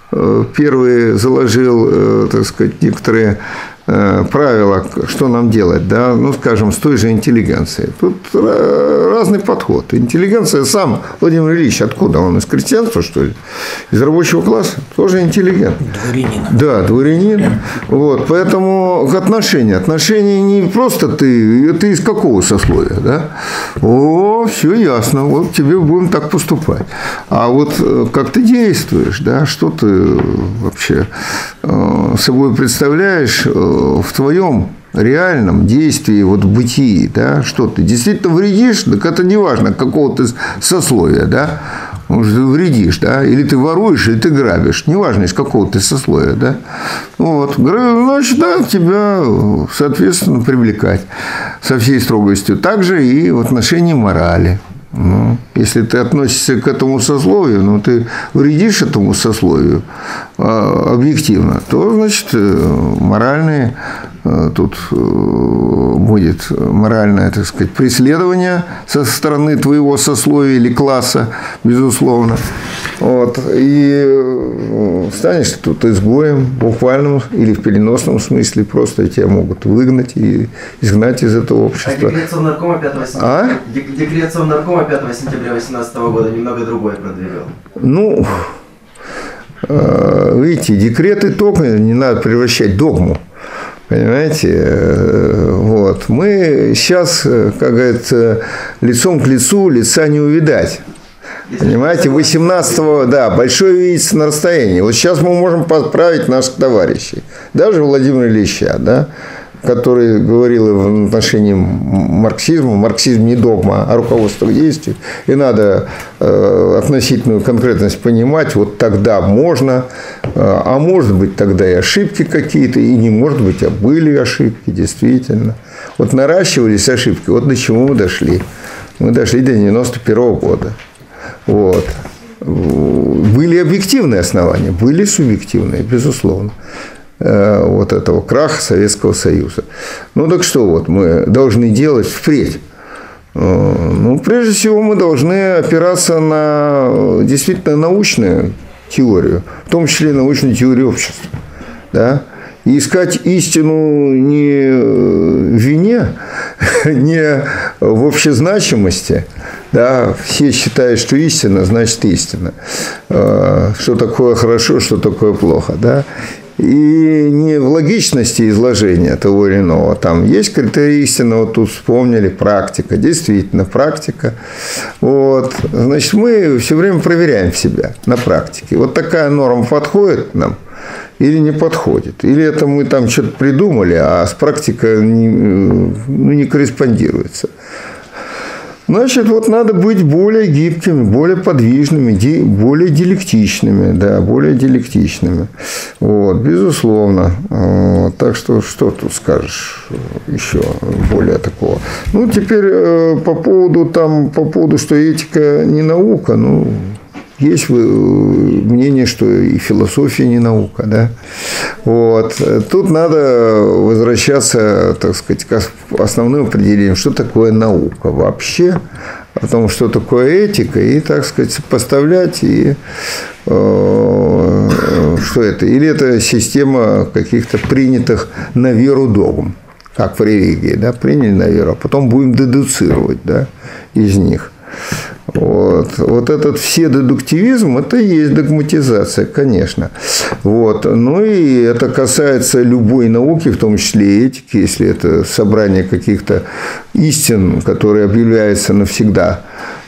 первый заложил, так сказать, некоторые правила, что нам делать, да, ну, скажем, с той же интеллигенцией. Тут разный подход. Интеллигенция сам, Владимир Ильич, откуда? Он из крестьянства, что ли? Из рабочего класса? Тоже интеллигент. Дворянин. Да, дворянин. Вот, поэтому к отношению. Отношения не просто ты из какого сословия, да? О, все ясно, вот тебе будем так поступать. А вот как ты действуешь, да, что ты вообще собой представляешь в твоем реальном действии, вот в бытии, да, что ты действительно вредишь, так это не важно, какого ты сословия, да, может, ты вредишь, да, или ты воруешь, или ты грабишь, неважно, из какого ты сословия, да, вот, значит, да, тебя, соответственно, привлекать со всей строгостью, также и в отношении морали. Ну, если ты относишься к этому сословию, но ты вредишь этому сословию объективно, то, значит, моральные тут будет моральное, так сказать, преследование со стороны твоего сословия или класса, безусловно. Вот. И станешь ты тут изгоем в буквальном или в переносном смысле, просто тебя могут выгнать и изгнать из этого общества. А декрет Совнаркома 5 сентября, декрет Совнаркома 5 сентября 2018 года немного другое продвигал. Ну, видите, декреты только не надо превращать в догму. Понимаете, вот. Мы сейчас, как говорится, лицом к лицу, лица не увидать. Понимаете, 18-го, да, большое видится на расстоянии. Вот сейчас мы можем подправить наших товарищей. Даже Владимира Ильича, да, который говорил в отношении марксизма. Марксизм не догма, а руководство к действию. И надо относительную конкретность понимать. Вот тогда можно, а может быть тогда и ошибки какие-то, и не может быть, а были ошибки, действительно. Вот наращивались ошибки, вот до чего мы дошли. Мы дошли до 91-го года. Вот. Были объективные основания, были субъективные, безусловно. Вот этого краха Советского Союза. Ну, так что вот мы должны делать впредь? Ну, прежде всего, мы должны опираться на действительно научную теорию, в том числе научную теорию общества. Да? И искать истину не в вине, не в общезначимости. Да? Все считают, что истина значит истина. Что такое хорошо, что такое плохо. Да? И не в логичности изложения того или иного. Там есть критерии истины, вот тут вспомнили, практика. Действительно, практика. Вот. Значит, мы все время проверяем себя на практике. Вот такая норма подходит нам или не подходит. Или это мы там что-то придумали, а с практикой не корреспондируется. Значит, вот надо быть более гибкими, более подвижными, более диалектичными, да, более диалектичными. Вот, безусловно. Вот, так что тут скажешь еще более такого? Ну, теперь по поводу, что этика не наука, ну, есть мнение, что и философия не наука, да. Вот. Тут надо возвращаться, так сказать, к основным определениям, что такое наука вообще, о том, что такое этика, и, так сказать, сопоставлять, и что это. Или это система каких-то принятых на веру догм, как в религии, да, приняли на веру, а потом будем дедуцировать, да, из них. Вот этот вседедуктивизм, это и есть догматизация, конечно. Вот. Ну и это касается любой науки, в том числе и этики, если это собрание каких-то истин, которые объявляются навсегда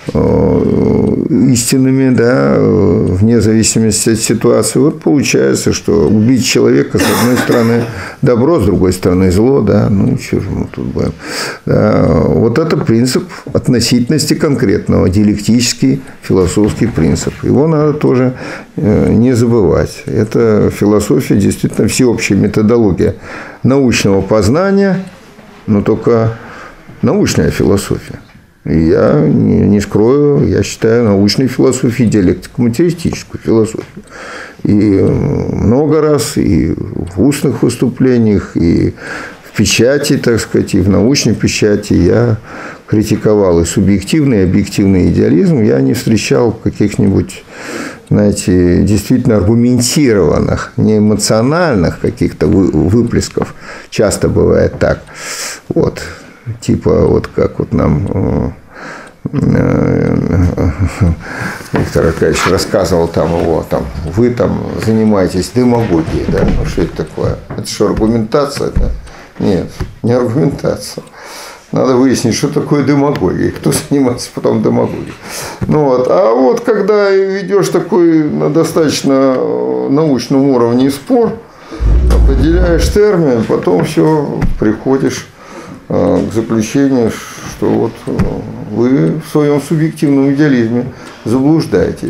истинными, да, вне зависимости от ситуации. Вот получается, что убить человека, с одной стороны, добро, с другой стороны, зло, да, ну, что же мы тут будем. Да, вот это принцип относительности конкретного, диалектический, философский принцип. Его надо тоже не забывать. Это философия, действительно, всеобщая методология научного познания, но только научная философия. И я не скрою, я считаю научной философией диалектико-материалистическую философию. И много раз, и в устных выступлениях, и в печати, так сказать, и в научной печати я критиковал и субъективный, и объективный идеализм. Я не встречал каких-нибудь знаете, действительно аргументированных, не эмоциональных каких-то выплесков. Часто бывает так. Вот, типа, вот как вот нам Виктор Аркадьевич рассказывал там его, там, вы там занимаетесь демагогией, да? Ну, что это такое? Это что, аргументация? Да? Нет, не аргументация. Надо выяснить, что такое демагогия, кто занимается потом демагогией. Ну, вот. А вот когда ведешь такой на достаточно научном уровне спор, определяешь термин, потом все приходишь к заключению, что вот вы в своем субъективном идеализме заблуждаетесь.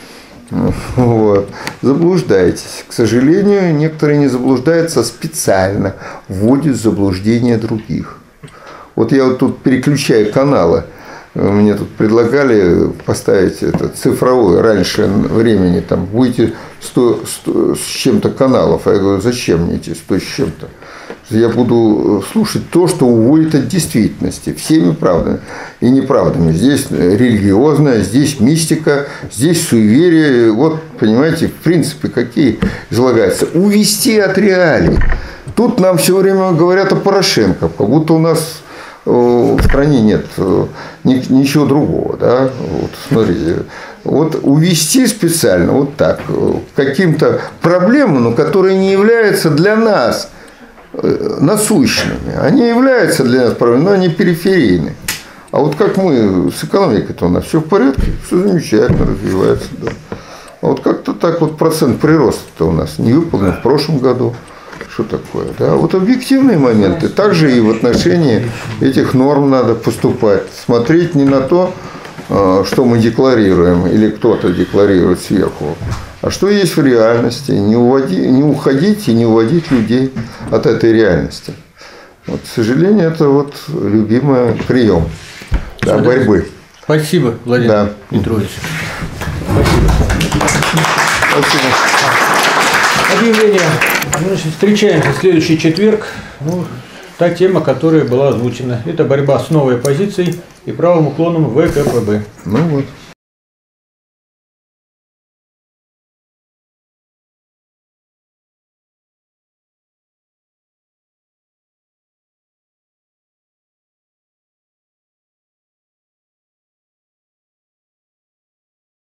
Вот. Заблуждаетесь. К сожалению, некоторые не заблуждаются специально, вводят в заблуждение других. Вот я вот тут переключаю каналы. Мне тут предлагали поставить это цифровое раньше времени, там, будете 100 с чем-то каналов. А я говорю, зачем мне эти 100 с чем-то? Я буду слушать то, что уводит от действительности, всеми правдами и неправдами. Здесь религиозная, здесь мистика, здесь суеверие. Вот, понимаете, в принципе, какие излагаются. Увести от реалий. Тут нам все время говорят о Порошенко, как будто у нас в стране нет ничего другого, да, вот смотрите, вот увести специально вот так каким-то проблемам, но которые не являются для нас насущными, они являются для нас проблемами, но они периферийны. А вот как мы с экономикой-то у нас все в порядке, все замечательно развивается, да. А вот как-то так вот процент прироста-то у нас не выполнен в прошлом году. Что такое? Да? Вот объективные моменты. Также и в отношении этих норм надо поступать. Смотреть не на то, что мы декларируем или кто-то декларирует сверху, а что есть в реальности. Не уходить и не уводить людей от этой реальности. Вот, к сожалению, это вот любимый прием, да, борьбы. Спасибо, Владимир Петрович. Спасибо. Объявление. Значит, встречаемся в следующий четверг. Ну, та тема, которая была озвучена. Это борьба с новой оппозицией и правым уклоном ВКПБ. Ну вот.